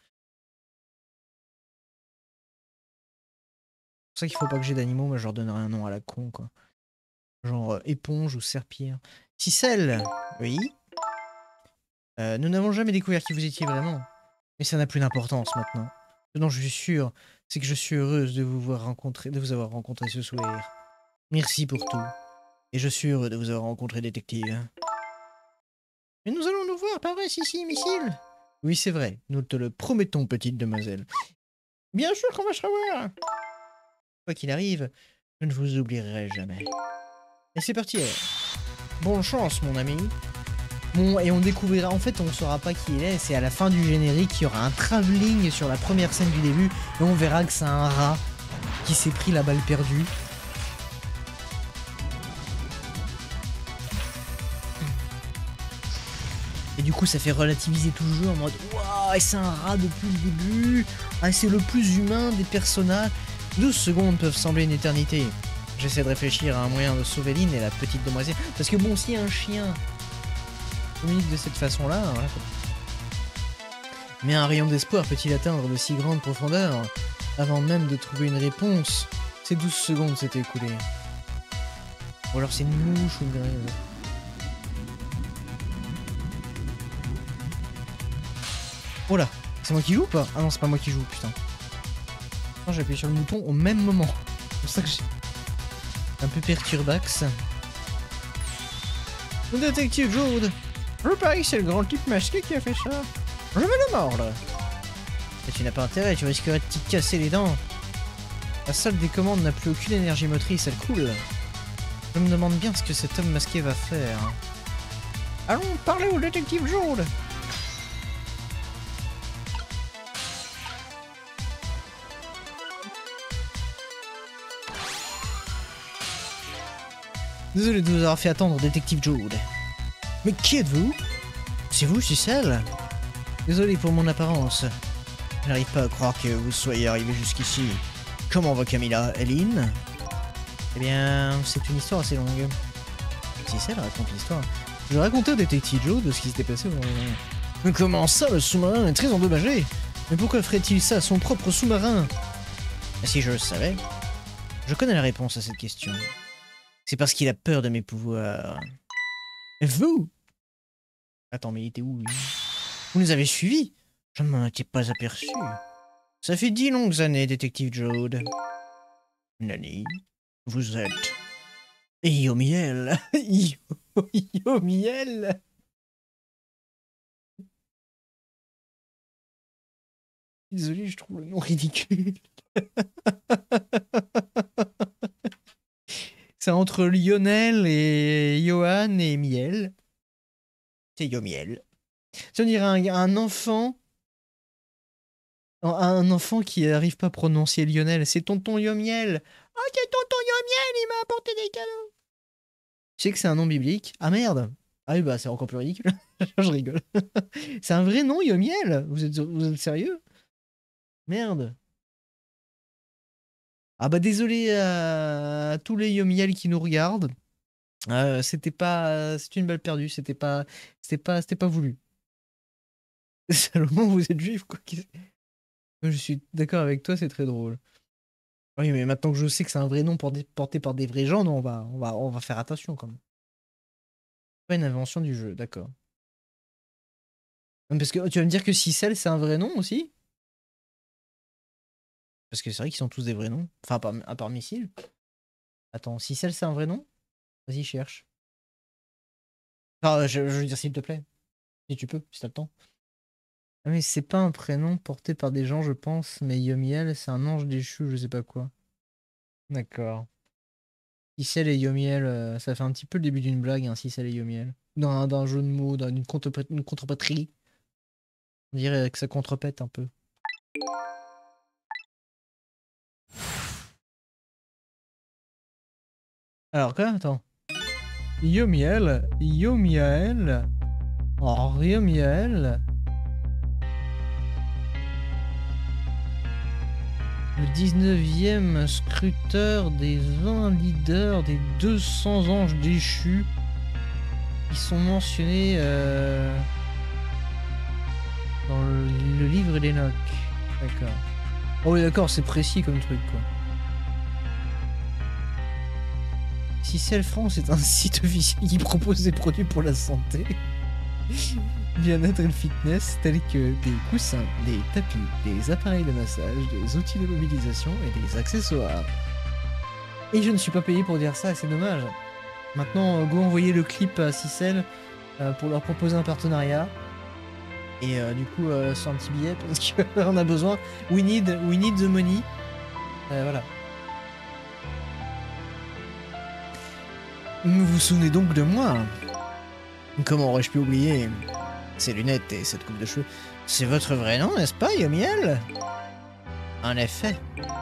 C'est pour ça qu'il faut pas que j'ai d'animaux, moi je leur donnerai un nom à la con, quoi. Genre éponge ou serpillère. Cicelle. Oui. Nous n'avons jamais découvert qui vous étiez vraiment. Mais ça n'a plus d'importance maintenant. Ce dont je suis sûr, c'est que je suis heureuse de vous avoir rencontré ce soir. Merci pour tout. Et je suis heureux de vous avoir rencontré, détective. Mais nous allons nous voir, pas vrai, Sissi, missile? Oui, c'est vrai. Nous te le promettons, petite demoiselle. Bien sûr qu'on va se revoir. Quoi qu'il arrive, je ne vous oublierai jamais. Et c'est parti alors. Bonne chance, mon ami. Bon, et on découvrira, en fait, on saura pas qui il est. C'est à la fin du générique, il y aura un travelling sur la première scène du début. Et on verra que c'est un rat qui s'est pris la balle perdue. Et du coup, ça fait relativiser tout le jeu en mode waouh, c'est un rat depuis le début. Ah, c'est le plus humain des personnages. 12 secondes peuvent sembler une éternité. J'essaie de réfléchir à un moyen de sauver Lynn et la petite demoiselle. Parce que bon, si un chien communique de cette façon-là, voilà. Mais un rayon d'espoir peut-il atteindre de si grandes profondeurs avant même de trouver une réponse? Ces 12 secondes s'étaient écoulées. Ou alors c'est une mouche ou une grève. Oh là, c'est moi qui joue ou pas? Ah non, c'est pas moi qui joue, putain. Non, j'ai appuyé sur le bouton au même moment. C'est pour ça que j'ai un peu perturbax. Le détective Jode. Je parie que c'est le grand type masqué qui a fait ça. Je vais le mordre. Mais tu n'as pas intérêt, tu risquerais de t'y casser les dents. La salle des commandes n'a plus aucune énergie motrice, elle coule. Je me demande bien ce que cet homme masqué va faire. Allons parler au détective Jode. Désolé de vous avoir fait attendre, détective Jode. Mais qui êtes-vous? C'est vous, Cicelle? Désolé pour mon apparence. Je n'arrive pas à croire que vous soyez arrivé jusqu'ici. Comment va Camilla, Lynn? Eh bien, c'est une histoire assez longue. Cicelle raconte l'histoire. Je racontais au détective Jode de ce qui s'était passé au... Mais comment ça, le sous-marin est très endommagé? Mais pourquoi ferait-il ça à son propre sous-marin? Si je le savais. Je connais la réponse à cette question. C'est parce qu'il a peur de mes pouvoirs. Et vous? Attends, mais il était où, lui? Vous nous avez suivis? Je ne m'en étais pas aperçu. Ça fait 10 longues années, détective Jode. Nani? Vous êtes... Yomiel. Yomiel. Désolé, je trouve le nom ridicule. C'est entre Lionel et Johan et Miel. C'est Yomiel. Si on dirait un enfant... Un enfant qui n'arrive pas à prononcer Lionel. C'est tonton Yomiel. Oh, c'est tonton Yomiel, il m'a apporté des cadeaux. Tu sais que c'est un nom biblique? Ah merde. Ah oui, bah c'est encore plus ridicule. Je rigole. C'est un vrai nom, Yomiel? Vous êtes sérieux? Merde. Ah bah désolé à tous les Yomiel qui nous regardent. C'était pas... C'est une balle perdue, c'était pas voulu. Salomon, vous êtes juif, quoi. Je suis d'accord avec toi, c'est très drôle. Oui, mais maintenant que je sais que c'est un vrai nom porté par des vrais gens, non, on va faire attention quand même. Pas une invention du jeu, d'accord. Parce que tu vas me dire que Cicel, c'est un vrai nom aussi? Parce que c'est vrai qu'ils sont tous des vrais noms. Enfin, à part Missile. Attends, Cicel, c'est un vrai nom? Vas-y, cherche. Enfin, je veux dire, s'il te plaît. Si tu peux, si t'as le temps. Ah, mais c'est pas un prénom porté par des gens, je pense. Mais Yomiel, c'est un ange déchu, je sais pas quoi. D'accord. Cicel et Yomiel, ça fait un petit peu le début d'une blague, hein, Cicel et Yomiel. D'un jeu de mots, d'une contrepétrie. On dirait que ça contrepète un peu. Alors quoi? Attends. Yomiel. Oh, Yomiel. Le 19e scruteur des 20 leaders des 200 anges déchus. Ils sont mentionnés dans le livre d'Enoch. D'accord. Oh oui, d'accord, c'est précis comme truc, quoi. Sicelle France est un site officiel qui propose des produits pour la santé, bien-être et le fitness, tels que des coussins, des tapis, des appareils de massage, des outils de mobilisation et des accessoires. Et je ne suis pas payé pour dire ça, c'est dommage. Maintenant, go envoyer le clip à Sicelle pour leur proposer un partenariat. Et du coup, sur un petit billet, parce qu'on a besoin. We need the money. Voilà. Vous vous souvenez donc de moi? Comment aurais-je pu oublier ces lunettes et cette coupe de cheveux? C'est votre vrai nom, n'est-ce pas, Yomiel? En effet.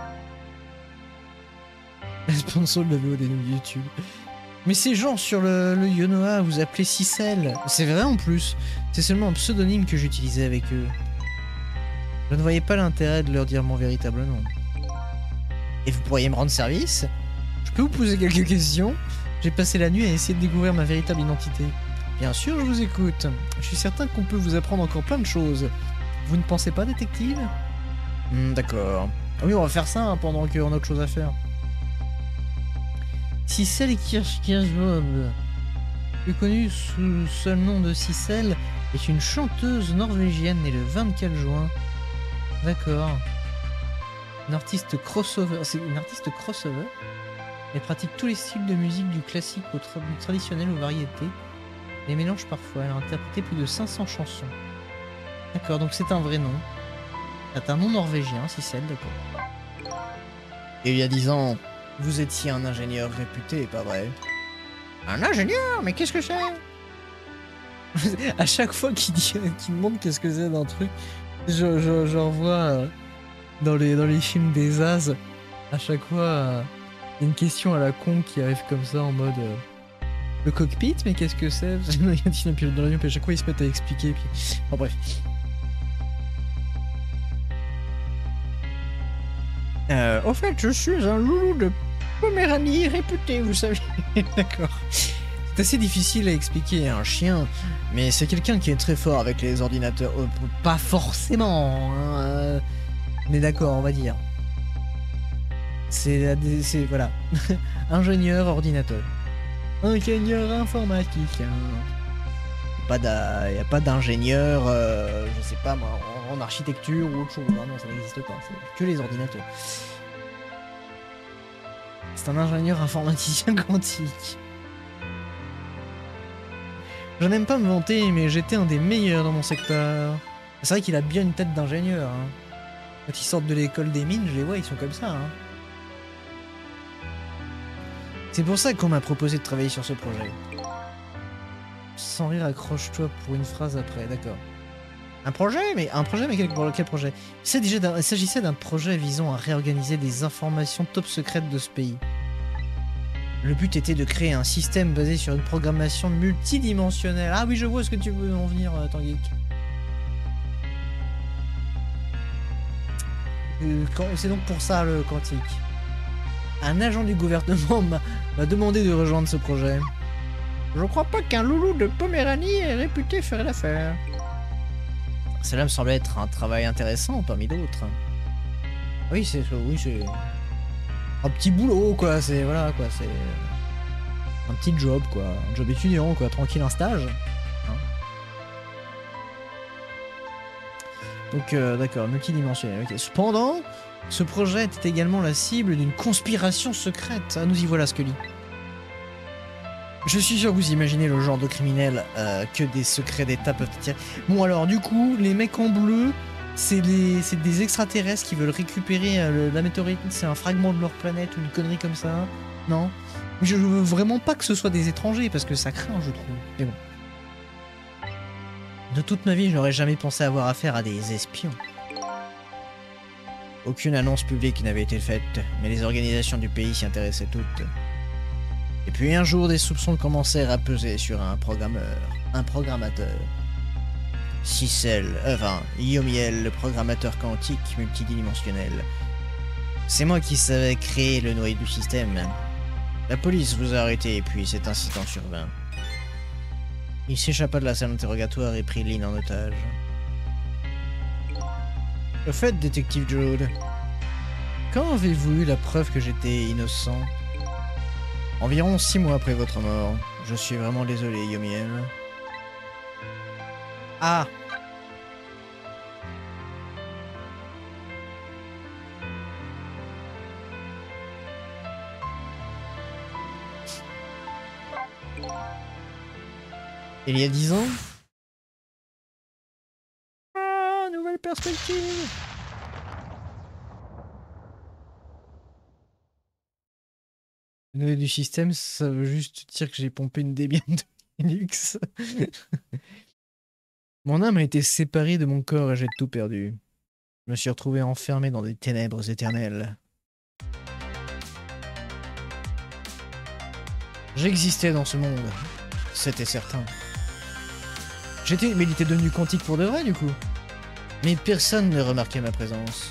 Le sponsor de la vidéo des nouveaux YouTube. Mais ces gens sur le Yonoa vous appelez Sicelle. C'est vrai en plus. C'est seulement un pseudonyme que j'utilisais avec eux. Je ne voyais pas l'intérêt de leur dire mon véritable nom. Et vous pourriez me rendre service? Je peux vous poser quelques questions? J'ai passé la nuit à essayer de découvrir ma véritable identité. Bien sûr, je vous écoute. Je suis certain qu'on peut vous apprendre encore plein de choses. Vous ne pensez pas, détective? D'accord. Ah oui, on va faire ça hein, pendant qu'on a autre chose à faire. Sicelle Kirchbob, plus connue sous le seul nom de Sicelle, est une chanteuse norvégienne née le 24 juin. D'accord. Une artiste crossover. C'est une artiste crossover. Elle pratique tous les styles de musique du classique au traditionnel aux variétés. Les mélange parfois. Elle a interprété plus de 500 chansons. D'accord, donc c'est un vrai nom. C'est un nom norvégien, Sicelle, d'accord. Et il y a 10 ans, vous étiez un ingénieur réputé, pas vrai? Un ingénieur? Mais qu'est-ce que c'est? À chaque fois qu'il me demande qu'est-ce que c'est d'un truc, je revois dans les films des As, à chaque fois, il y a une question à la con qui arrive comme ça en mode le cockpit, mais qu'est-ce que c'est? Il y a un pilote dans l'avion, puis à chaque fois ils se mettent à expliquer. Puis... Enfin bref. Au fait, je suis un loulou de Poméranie réputé, vous savez. D'accord. C'est assez difficile à expliquer à un chien, mais c'est quelqu'un qui est très fort avec les ordinateurs. Pas forcément, hein, mais d'accord, on va dire. C'est voilà. Ingénieur ordinateur. Ingénieur informatique. Il n'y a pas d'ingénieur, je sais pas moi, en architecture ou autre chose. Non, ça n'existe pas. C'est que les ordinateurs. C'est un ingénieur informaticien quantique. Je n'aime pas me vanter, mais j'étais un des meilleurs dans mon secteur. C'est vrai qu'il a bien une tête d'ingénieur. Hein. Quand ils sortent de l'école des mines, je les vois, ils sont comme ça. Hein. C'est pour ça qu'on m'a proposé de travailler sur ce projet. Sans rire, accroche-toi pour une phrase après, d'accord. Un projet, mais quel projet? Il s'agissait d'un projet visant à réorganiser des informations top secrètes de ce pays. Le but était de créer un système basé sur une programmation multidimensionnelle. Ah oui, je vois ce que tu veux en venir, Tangeek. C'est donc pour ça le quantique. Un agent du gouvernement m'a demandé de rejoindre ce projet. Je crois pas qu'un loulou de Poméranie est réputé faire l'affaire. Cela me semblait être un travail intéressant parmi d'autres. Oui, c'est un petit boulot, quoi. C'est voilà, quoi. C'est un petit job, quoi. Un job étudiant, quoi. Tranquille, un stage. Hein. Donc, d'accord, multidimensionnel. Okay. Cependant, ce projet était également la cible d'une conspiration secrète. Ah, nous y voilà, Scully. Je suis sûr que vous imaginez le genre de criminel que des secrets d'État peuvent tirer. Bon alors du coup, les mecs en bleu, c'est des extraterrestres qui veulent récupérer la météorite, c'est un fragment de leur planète ou une connerie comme ça. Non. Je veux vraiment pas que ce soit des étrangers parce que ça craint, je trouve. Mais bon. De toute ma vie, je n'aurais jamais pensé avoir affaire à des espions. Aucune annonce publique n'avait été faite, mais les organisations du pays s'y intéressaient toutes. Et puis un jour, des soupçons commencèrent à peser sur un programmateur. Sicelle, Yomiel, le programmateur quantique multidimensionnel. C'est moi qui savais créer le noyau du système. La police vous a arrêté, puis cet incident survint. Il s'échappa de la salle d'interrogatoire et prit Lynn en otage. Au fait, détective Jude, quand avez-vous eu la preuve que j'étais innocent? Environ 6 mois après votre mort. Je suis vraiment désolé, Yomiel. Ah. Il y a 10 ans? Ah, nouvelle perspective. Le noyau du système, ça veut juste dire que j'ai pompé une Debian de Linux. Mon âme a été séparée de mon corps et j'ai tout perdu. Je me suis retrouvé enfermé dans des ténèbres éternelles. J'existais dans ce monde, c'était certain. Mais il était devenu quantique pour de vrai du coup. Mais personne ne remarquait ma présence.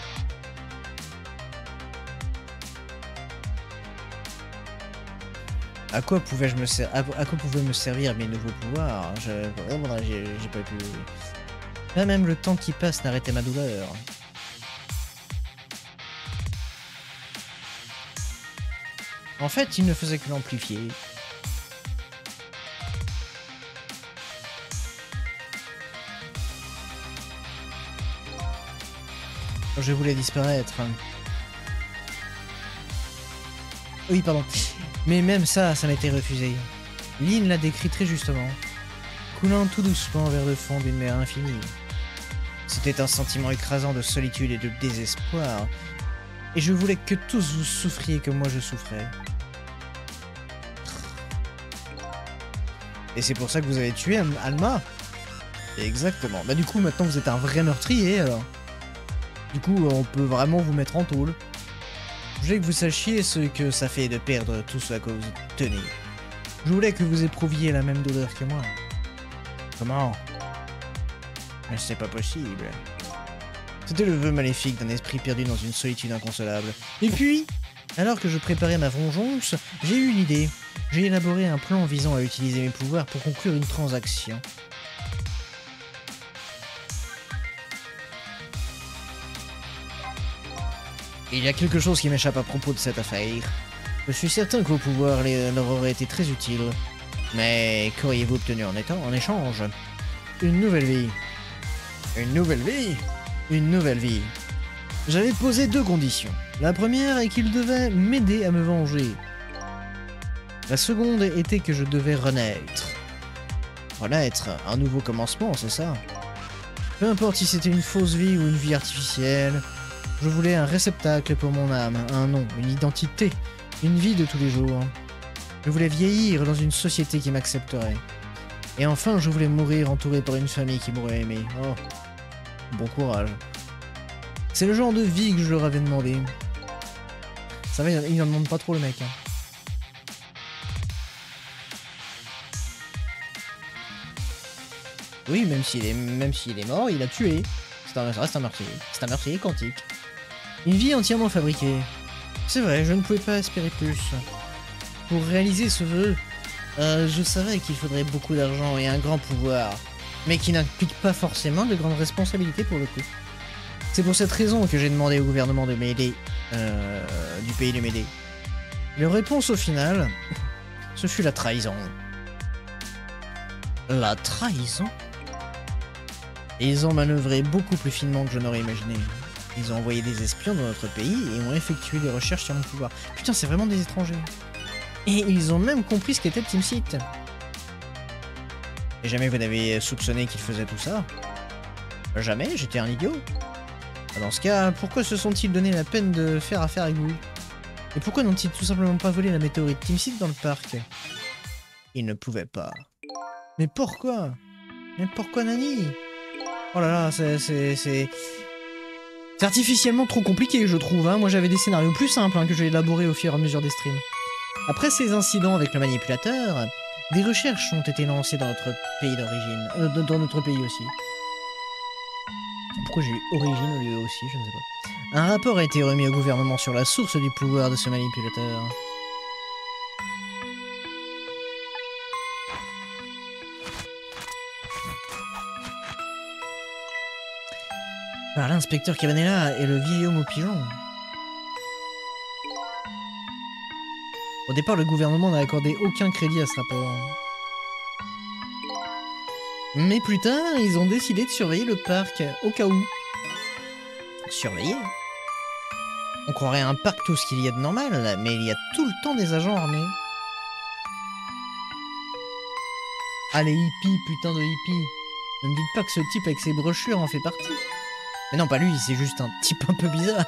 À quoi pouvaient me servir mes nouveaux pouvoirs? J'ai pas pu... Pas même le temps qui passe n'arrêtait ma douleur. En fait, il ne faisait que l'amplifier. Je voulais disparaître. Oui, pardon. Mais même ça m'était refusé. Lynn l'a décrit très justement. Coulant tout doucement vers le fond d'une mer infinie. C'était un sentiment écrasant de solitude et de désespoir. Et je voulais que tous vous souffriez comme moi je souffrais. Et c'est pour ça que vous avez tué Alma? Exactement. Bah du coup, maintenant vous êtes un vrai meurtrier alors. Du coup, on peut vraiment vous mettre en tôle. Je voulais que vous sachiez ce que ça fait de perdre tout ce à quoi vous tenez. Je voulais que vous éprouviez la même douleur que moi. Comment? Mais c'est pas possible. C'était le vœu maléfique d'un esprit perdu dans une solitude inconsolable. Et puis, alors que je préparais ma vengeance, j'ai eu une idée. J'ai élaboré un plan visant à utiliser mes pouvoirs pour conclure une transaction. Il y a quelque chose qui m'échappe à propos de cette affaire. Je suis certain que vos pouvoirs leur auraient été très utiles. Mais qu'auriez-vous obtenu en échange? Une nouvelle vie. Une nouvelle vie? Une nouvelle vie. J'avais posé 2 conditions. La première est qu'il devait m'aider à me venger. La seconde était que je devais renaître. Renaître, un nouveau commencement, c'est ça? Peu importe si c'était une fausse vie ou une vie artificielle, je voulais un réceptacle pour mon âme, un nom, une identité, une vie de tous les jours. Je voulais vieillir dans une société qui m'accepterait. Et enfin, je voulais mourir entouré par une famille qui m'aurait aimé. Oh, bon courage. C'est le genre de vie que je leur avais demandé. Ça va, il n'en demande pas trop le mec. Hein. Oui, même s'il est mort, il a tué. Ça reste un meurtrier. C'est un meurtrier quantique. Une vie entièrement fabriquée. C'est vrai, je ne pouvais pas espérer plus. Pour réaliser ce vœu, je savais qu'il faudrait beaucoup d'argent et un grand pouvoir, mais qui n'implique pas forcément de grandes responsabilités pour le coup. C'est pour cette raison que j'ai demandé au gouvernement de m'aider, du pays de m'aider. Leur réponse au final, ce fut la trahison. La trahison? Ils ont manœuvré beaucoup plus finement que je n'aurais imaginé. Ils ont envoyé des espions dans notre pays et ont effectué des recherches sur mon pouvoir. Putain, c'est vraiment des étrangers. Et ils ont même compris ce qu'était TeamSeat. Et jamais vous n'avez soupçonné qu'ils faisaient tout ça? Jamais, j'étais un idiot. Dans ce cas, pourquoi se sont-ils donné la peine de faire affaire avec vous? Et pourquoi n'ont-ils tout simplement pas volé la météorite TeamSeat dans le parc? Ils ne pouvaient pas. Mais pourquoi? Mais pourquoi Nani? Oh là là, c'est artificiellement trop compliqué, je trouve. Hein. Moi, j'avais des scénarios plus simples que j'ai élaborés au fur et à mesure des streams. Après ces incidents avec le manipulateur, des recherches ont été lancées dans notre pays d'origine. Dans notre pays aussi. Pourquoi j'ai eu origine au lieu aussi, je ne sais Un rapport a été remis au gouvernement sur la source du pouvoir de ce manipulateur. Par l'inspecteur Cabanella et le vieil homme au pigeon. Au départ, le gouvernement n'a accordé aucun crédit à ce rapport. Mais plus tard, ils ont décidé de surveiller le parc, au cas où. Surveiller? On croirait un parc tout ce qu'il y a de normal, mais il y a tout le temps des agents armés. Ah, les hippies, putain de hippies. Ne me dites pas que ce type avec ses brochures en fait partie. Mais non, pas lui, c'est juste un type un peu bizarre.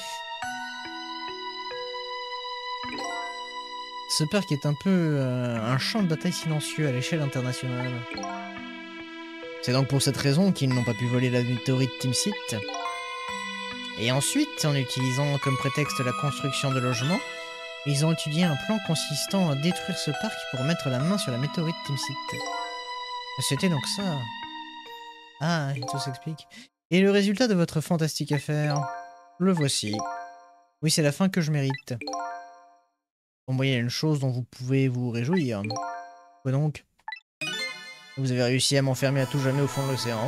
Ce parc est un peu un champ de bataille silencieux à l'échelle internationale. C'est donc pour cette raison qu'ils n'ont pas pu voler la météorite Timsit. Et ensuite, en utilisant comme prétexte la construction de logements, ils ont étudié un plan consistant à détruire ce parc pour mettre la main sur la météorite Timsit. C'était donc ça. Ah, tout s'explique. Et le résultat de votre fantastique affaire, le voici. Oui, c'est la fin que je mérite. Bon, il y a une chose dont vous pouvez vous réjouir. Quoi donc? Vous avez réussi à m'enfermer à tout jamais au fond de l'océan.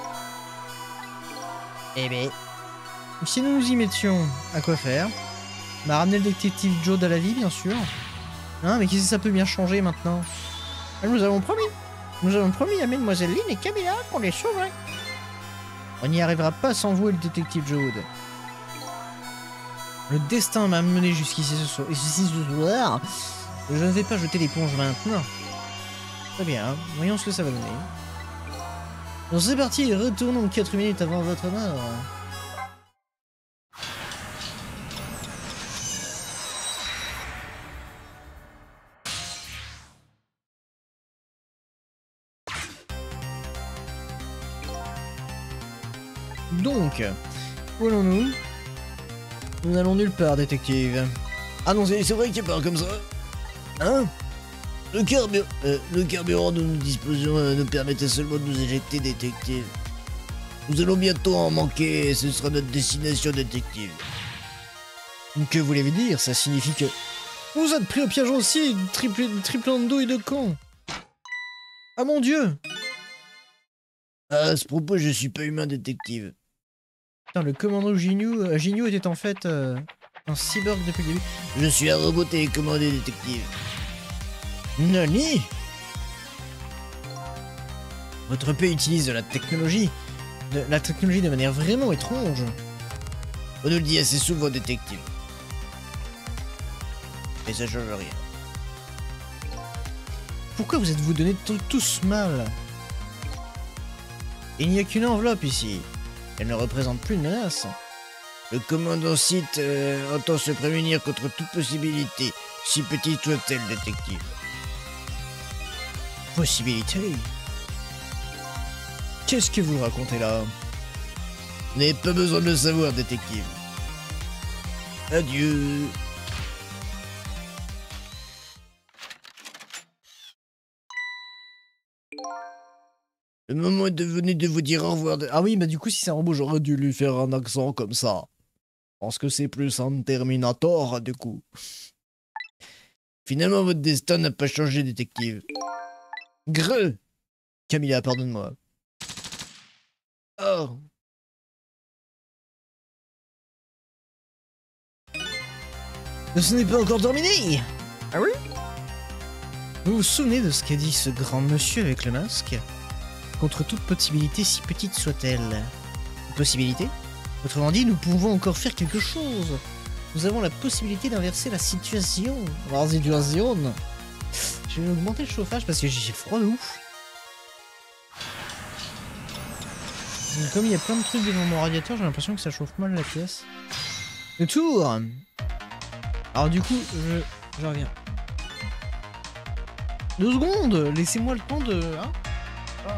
Eh ben... Si nous nous y mettions, à quoi faire? Bah, ramener le détective Joe à la vie, bien sûr. Hein, mais qu'est-ce que ça peut bien changer maintenant? Nous avons promis. Nous avons promis à Mademoiselle Lynn et Camilla qu'on les sauverait. On n'y arrivera pas sans vous et le détective Joe. Le destin m'a mené jusqu'ici ce soir. Je ne vais pas jeter l'éponge maintenant. Très bien, voyons ce que ça va donner. Bon, c'est parti, retournons 4 minutes avant votre mort. Donc, où allons-nous? Nous n'allons nulle part, détective. Ah non, c'est vrai qu'il part comme ça. Hein? Le carburant dont nous disposions nous permettait seulement de nous éjecter, détective. Nous allons bientôt en manquer et ce sera notre destination, détective. Que voulez-vous dire? Ça signifie que... Vous êtes pris au piège aussi, triplant de douille de con. Ah mon Dieu! À ce propos, je suis pas humain, détective. Putain, le commando Ginyu était en fait un cyborg depuis le début. Je suis un robot télécommandé, détective. Nani? Votre pays utilise de la technologie de manière vraiment étrange. On nous le dit assez souvent, détective. Mais ça change rien. Pourquoi vous êtes-vous donné tous mal? Il n'y a qu'une enveloppe ici. Elle ne représente plus une menace. Le commandant Sith entend se prémunir contre toute possibilité, si petite soit-elle, détective. Possibilité? Qu'est-ce que vous racontez là? Vous n'avez pas besoin de le savoir, détective. Adieu. Le moment est venu de vous dire au revoir. Ah oui, mais du coup, si c'est un robot, j'aurais dû lui faire un accent comme ça. Je pense que c'est plus un Terminator, du coup. Finalement, votre destin n'a pas changé, détective. Greu! Camilla, pardonne-moi. Oh! Ce n'est pas encore terminé! Ah oui? Vous vous souvenez de ce qu'a dit ce grand monsieur avec le masque? Contre toute possibilité, si petite soit-elle. Une possibilité? Autrement dit, nous pouvons encore faire quelque chose. Nous avons la possibilité d'inverser la situation. La situation. Je vais augmenter le chauffage parce que j'ai froid de ouf. Donc, comme il y a plein de trucs devant mon radiateur, j'ai l'impression que ça chauffe mal la pièce. Le tour. Alors du coup, je reviens. 2 secondes. Laissez-moi le temps de... Hein? Ah.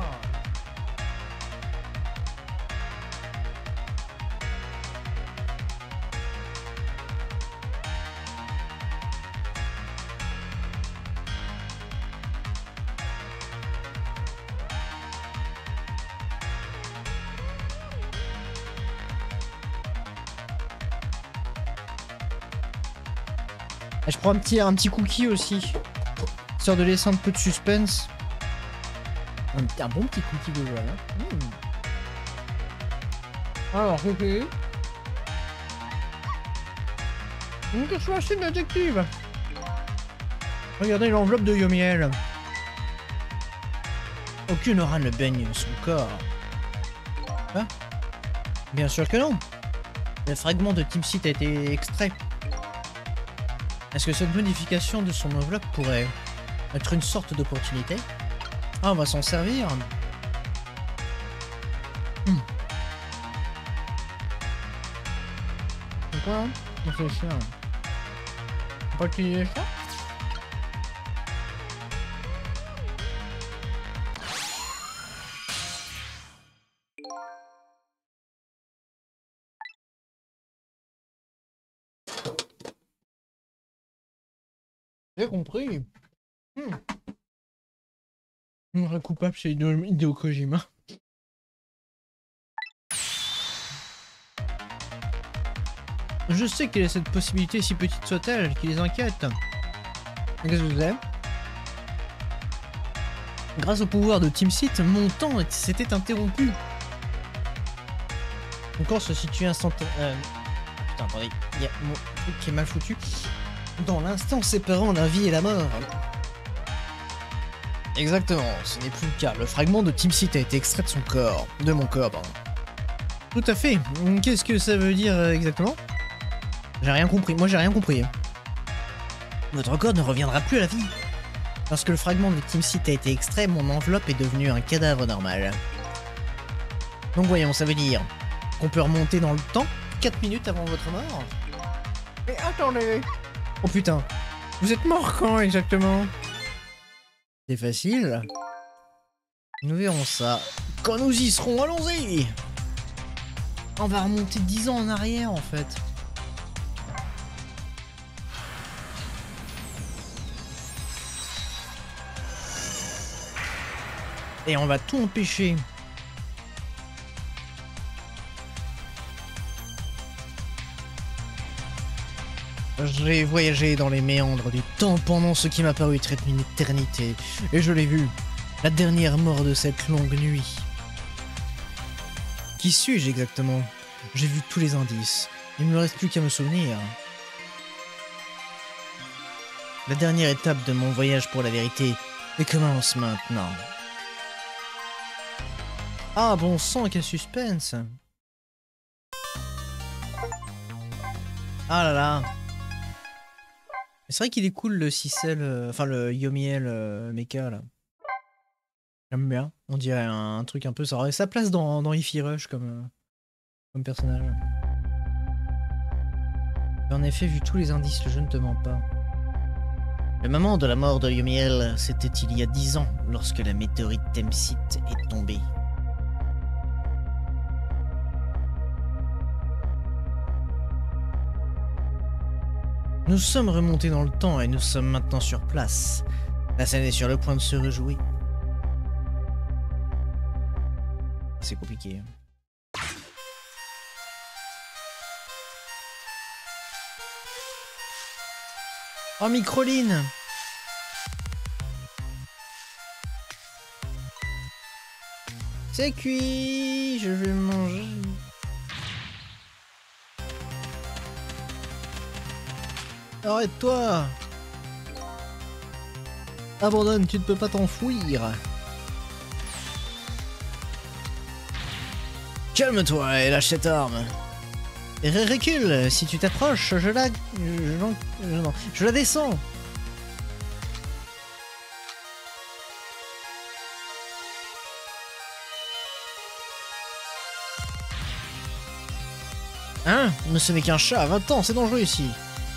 Et je prends un petit cookie aussi. Histoire de laisser un peu de suspense. Un bon petit cookie de joie, hein. Alors, cookie. Que je suis assez détective. Regardez l'enveloppe de Yomiel. Aucune aura ne baigne son corps. Quoi? Bien sûr que non. Le fragment de Team Seat a été extrait. Est-ce que cette modification de son enveloppe pourrait être une sorte d'opportunité? Ah, on va s'en servir. C'est quoi hein? On fait ça. On peut utiliser ça? J'ai compris. Le vrai coupable, c'est Hideo Kojima. Je sais quelle est cette possibilité, si petite soit-elle, qui les inquiète. Qu'est-ce que vous avez? Grâce au pouvoir de Team Seat, mon temps s'était interrompu. Mon corps se situe instantanément. Putain, attendez, il y a mon truc qui est mal foutu. Dans l'instant séparant la vie et la mort. Exactement, ce n'est plus le cas. Le fragment de Team Seat a été extrait de son corps. De mon corps, pardon. Tout à fait. Qu'est-ce que ça veut dire exactement? J'ai rien compris. Moi, j'ai rien compris. Votre corps ne reviendra plus à la vie. Lorsque le fragment de Team Seat a été extrait, mon enveloppe est devenue un cadavre normal. Donc voyons, ça veut dire qu'on peut remonter dans le temps 4 minutes avant votre mort. Mais attendez. Oh putain. Vous êtes mort quand exactement? C'est facile. Nous verrons ça. Quand nous y serons, allons-y. On va remonter 10 ans en arrière en fait. Et on va tout empêcher. J'ai voyagé dans les méandres du temps pendant ce qui m'a paru être une éternité. Et je l'ai vu. La dernière mort de cette longue nuit. Qui suis-je exactement? J'ai vu tous les indices. Il ne me reste plus qu'à me souvenir. La dernière étape de mon voyage pour la vérité commence maintenant. Ah bon sang, quel suspense. Ah là là. C'est vrai qu'il est cool le Cicel, enfin le Yomiel mecha là. J'aime bien. On dirait un truc un peu, ça aurait sa place dans Ify Rush comme personnage. En effet, vu tous les indices, je ne te mens pas. Le moment de la mort de Yomiel, c'était il y a 10 ans, lorsque la météorite Team Seat est tombée. Nous sommes remontés dans le temps et nous sommes maintenant sur place. La scène est sur le point de se rejouer. C'est compliqué. Oh, Microline! C'est cuit! Je vais manger. Arrête-toi! Abandonne, tu ne peux pas t'enfuir. Calme-toi et lâche cette arme. Recule, si tu t'approches, je la descends. Hein? Mais ce n'est qu'un chat à 20 ans, c'est dangereux ici.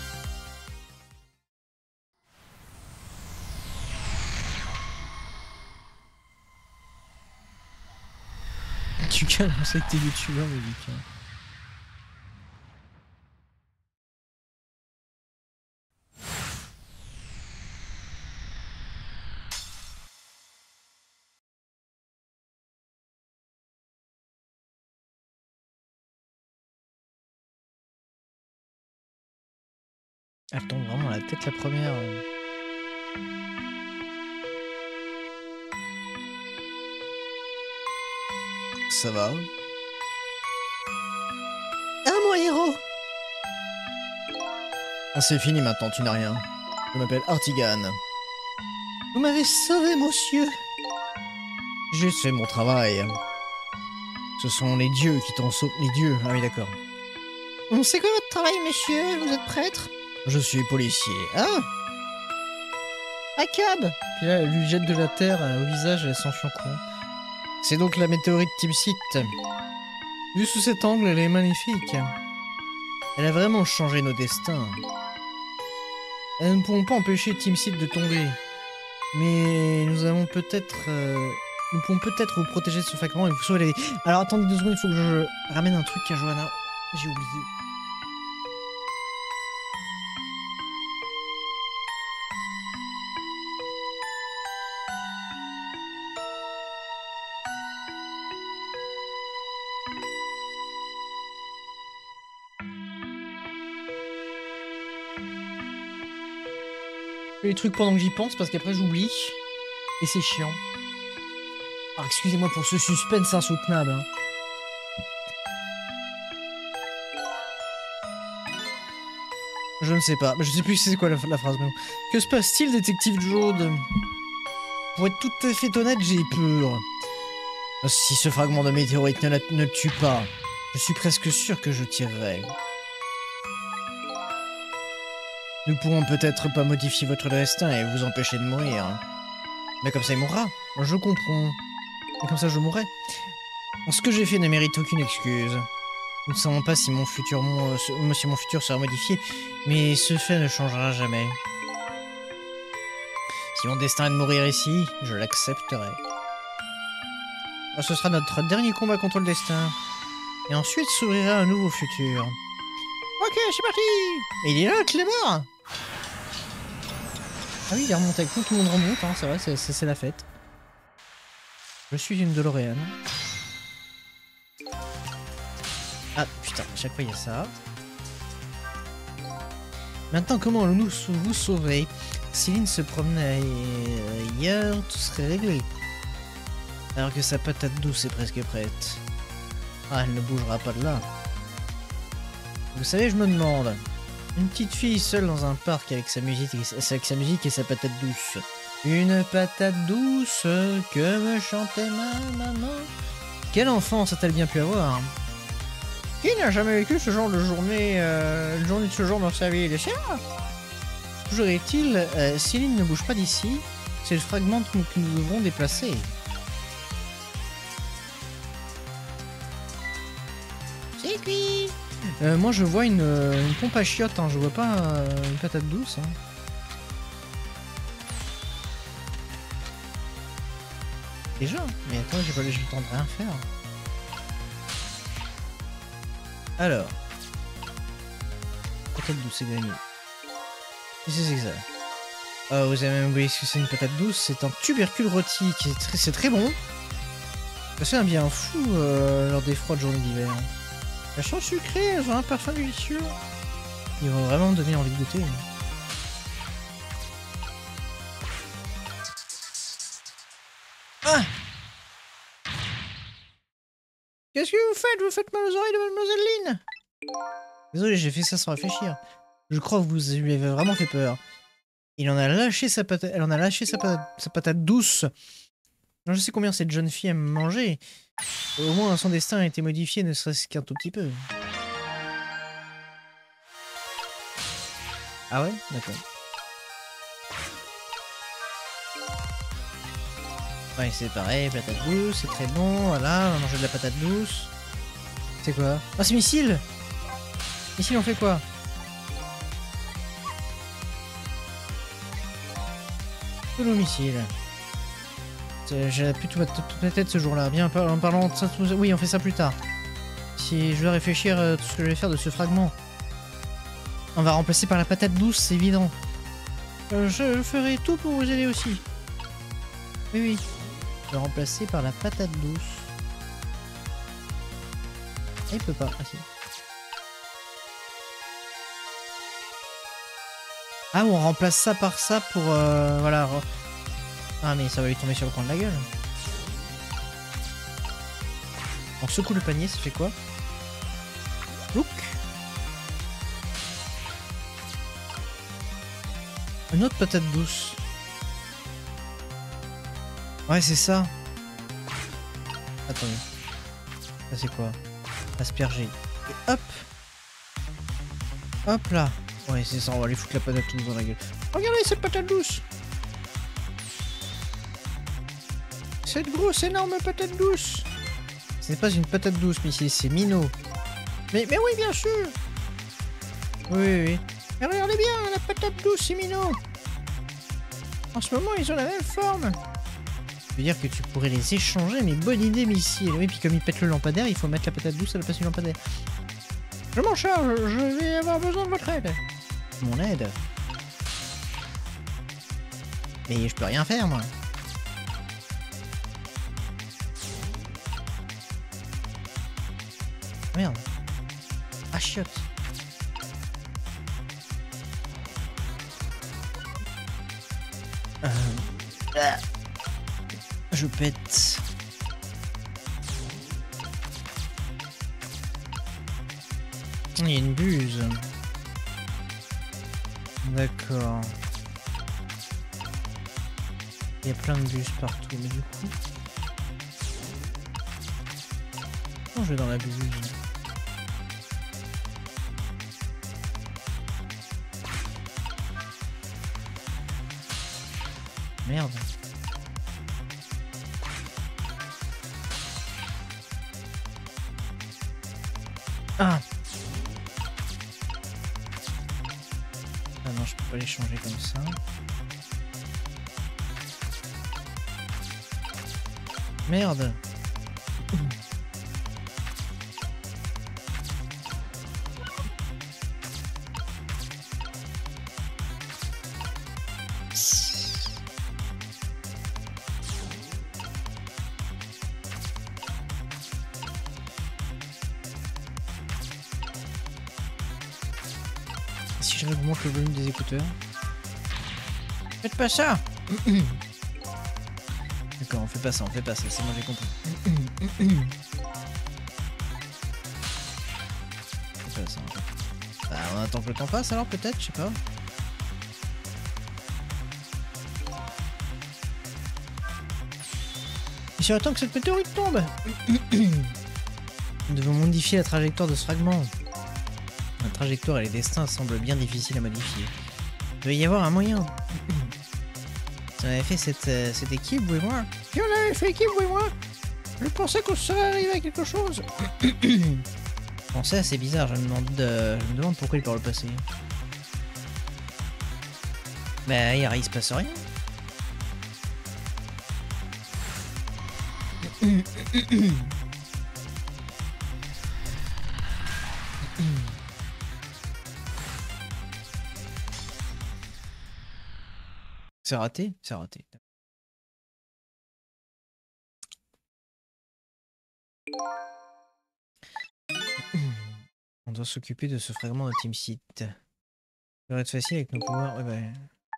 Tu calmes, on sait que t'es youtubeur, mais vite. Elle tombe vraiment la tête la première. Ça va? Ah, mon héros! Ah, c'est fini maintenant, tu n'as rien. Je m'appelle Artigan. Vous m'avez sauvé, monsieur. J'ai juste fait mon travail. Ce sont les dieux qui t'ont sauvé. Les dieux, ah oui, d'accord. C'est quoi votre travail, monsieur? Vous êtes prêtre? Je suis policier. Ah! Akab! Puis là, elle lui jette de la terre au visage et elle s'enfuit en courant. C'est donc la météorite Timsit. Vue sous cet angle, elle est magnifique. Elle a vraiment changé nos destins. Nous ne pourrons pas empêcher Timsit de tomber. Mais nous allons peut-être... nous pouvons peut-être vous protéger de ce fragment et vous sauver la vie. Alors attendez 2 secondes, il faut que je ramène un truc à Johanna. J'ai oublié. Je fais les trucs pendant que j'y pense parce qu'après j'oublie. Et c'est chiant. Alors excusez-moi pour ce suspense insoutenable. Hein. Je ne sais pas. Je sais plus c'est quoi la phrase. Mais... Que se passe-t-il, détective Jaude? Pour être tout à fait honnête, j'ai peur. Si ce fragment de météorite ne le tue pas, je suis presque sûr que je tirerai. Nous pourrons peut-être pas modifier votre destin et vous empêcher de mourir. Mais comme ça, il mourra. Je comprends. Et comme ça, je mourrai. Ce que j'ai fait ne mérite aucune excuse. Nous ne savons pas si mon futur sera modifié, mais ce fait ne changera jamais. Si mon destin est de mourir ici, je l'accepterai. Ce sera notre dernier combat contre le destin. Et ensuite s'ouvrira un nouveau futur. Ok, c'est parti! Et il est là, Clément! Ah oui, il est remonté avec nous, tout le monde remonte, hein, c'est vrai, c'est la fête. Je suis une DeLorean. Ah putain, à chaque fois il y a ça. Maintenant, comment allons-nous vous sauver? Céline se promenait ailleurs, tout serait réglé. Alors que sa patate douce est presque prête. Ah, elle ne bougera pas de là. Vous savez, je me demande. Une petite fille seule dans un parc avec sa musique et sa patate douce. Une patate douce que me chantait ma maman. Quelle enfance a-t-elle bien pu avoir? Qui n'a jamais vécu ce genre de journée, une journée de ce genre dans sa vie? Les chiens? Toujours est-il, Céline ne bouge pas d'ici. C'est le fragment que nous devrons déplacer. C'est cuit. Moi je vois une pompe à chiottes, hein. Je vois pas une patate douce. Hein. Déjà? Mais attends, j'ai pas le temps de rien faire. Alors. Patate douce, c'est gagné. Qu'est-ce que c'est que ça? Oh, vous avez même oublié ce que c'est une patate douce? C'est un tubercule rôti, c'est très bon. Ça fait un bien fou lors des froides journées d'hiver. Elles sont sucrées, elles ont un parfum délicieux. Ils vont vraiment me donner envie de goûter. Ah! Qu'est-ce que vous faites? Vous faites mal aux oreilles de Mademoiselle Lynn? Désolé, j'ai fait ça sans réfléchir. Je crois que vous lui avez vraiment fait peur. Il en a lâché sa patate, elle en a lâché sa patate douce. Je sais combien cette jeune fille aime manger. Au moins son destin a été modifié, ne serait-ce qu'un tout petit peu. Ah ouais? D'accord. Ouais, c'est pareil, patate douce, c'est très bon, voilà, on va manger de la patate douce. C'est quoi? Ah, c'est missile! Missile, on fait quoi? Solo missile. J'ai plus toute ma tête ce jour-là. Bien, en parlant de ça, oui, on fait ça plus tard. Si je dois réfléchir à tout ce que je vais faire de ce fragment. On va remplacer par la patate douce, c'est évident. Je ferai tout pour vous aider aussi. Oui, oui. Je vais remplacer par la patate douce. Ah, il peut pas. Ah, si. Ah, on remplace ça par ça pour... voilà. Ah, mais ça va lui tomber sur le coin de la gueule. On secoue le panier, ça fait quoi? Look. Une autre patate douce. Ouais, c'est ça. Attendez. Ça c'est quoi? Asperger. Et hop. Hop là. Ouais, c'est ça, on va lui foutre la patate douce dans la gueule. Regardez cette patate douce. Cette grosse énorme patate douce. Ce n'est pas une patate douce, mais c'est Minot. Mais oui, bien sûr. Oui. Mais regardez bien, la patate douce, c'est Minot. En ce moment, ils ont la même forme. Je veux dire que tu pourrais les échanger, mais bonne idée, missile. Oui, puis comme ils pètent le lampadaire, il faut mettre la patate douce à la place du lampadaire. Je m'en charge, je vais avoir besoin de votre aide. Mon aide? Mais je peux rien faire, moi. Merde. Ah, chiotte. Je pète. Il y a une buse. D'accord. Il y a plein de buses partout, mais du coup... Comment je vais dans la buse? Merde. Ah! Ah non, je peux pas les changer comme ça. Merde! Si je augmente le volume des écouteurs. Faites pas ça! D'accord, on fait pas ça, c'est moi j'ai compris. On fait pas ça, en fait. Bah, on attend que le temps passe alors peut-être, je sais pas. Et si on attend que cette météorite tombe. Nous devons modifier la trajectoire de ce fragment. La trajectoire et les destins semblent bien difficiles à modifier. Il doit y avoir un moyen. Si on avait fait cette équipe, vous et moi. Si on avait fait équipe, vous et moi, je pensais qu'on serait arrivé à quelque chose. Bon, c'est assez bizarre, je me demande pourquoi il parle le passé. Bah, il se passe rien. C'est raté? C'est raté. On doit s'occuper de ce fragment de Team Site. Ça devrait être facile avec nos pouvoirs. Ouais, bah...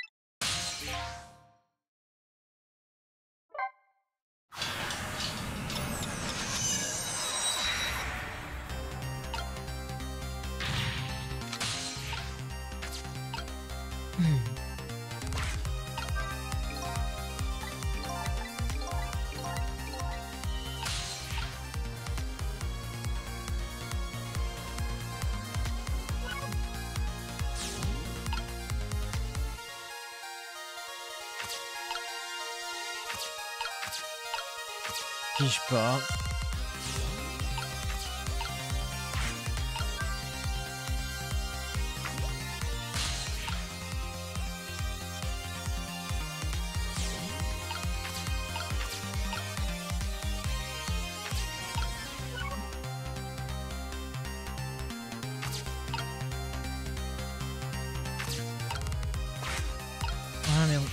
Pige pas. Ah merde.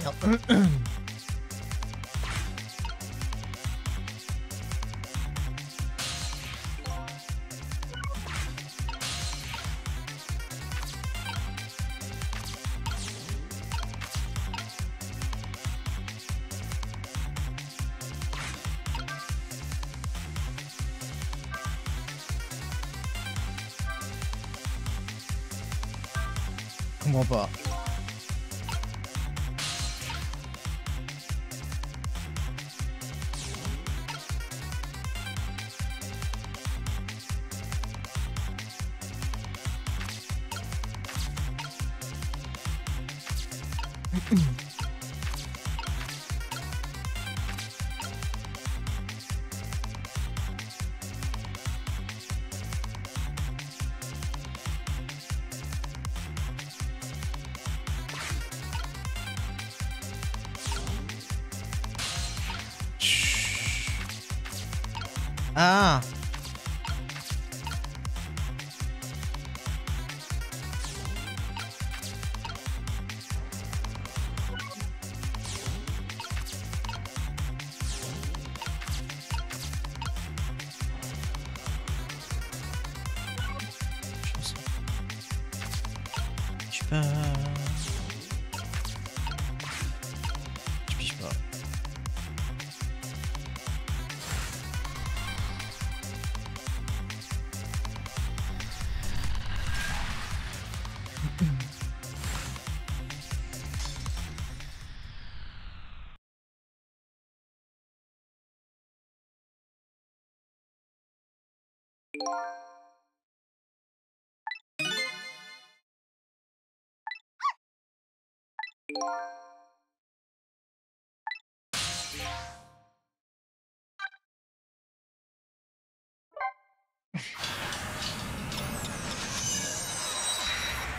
Je comprends pas. Ah! Je sais pas. Je pige pas.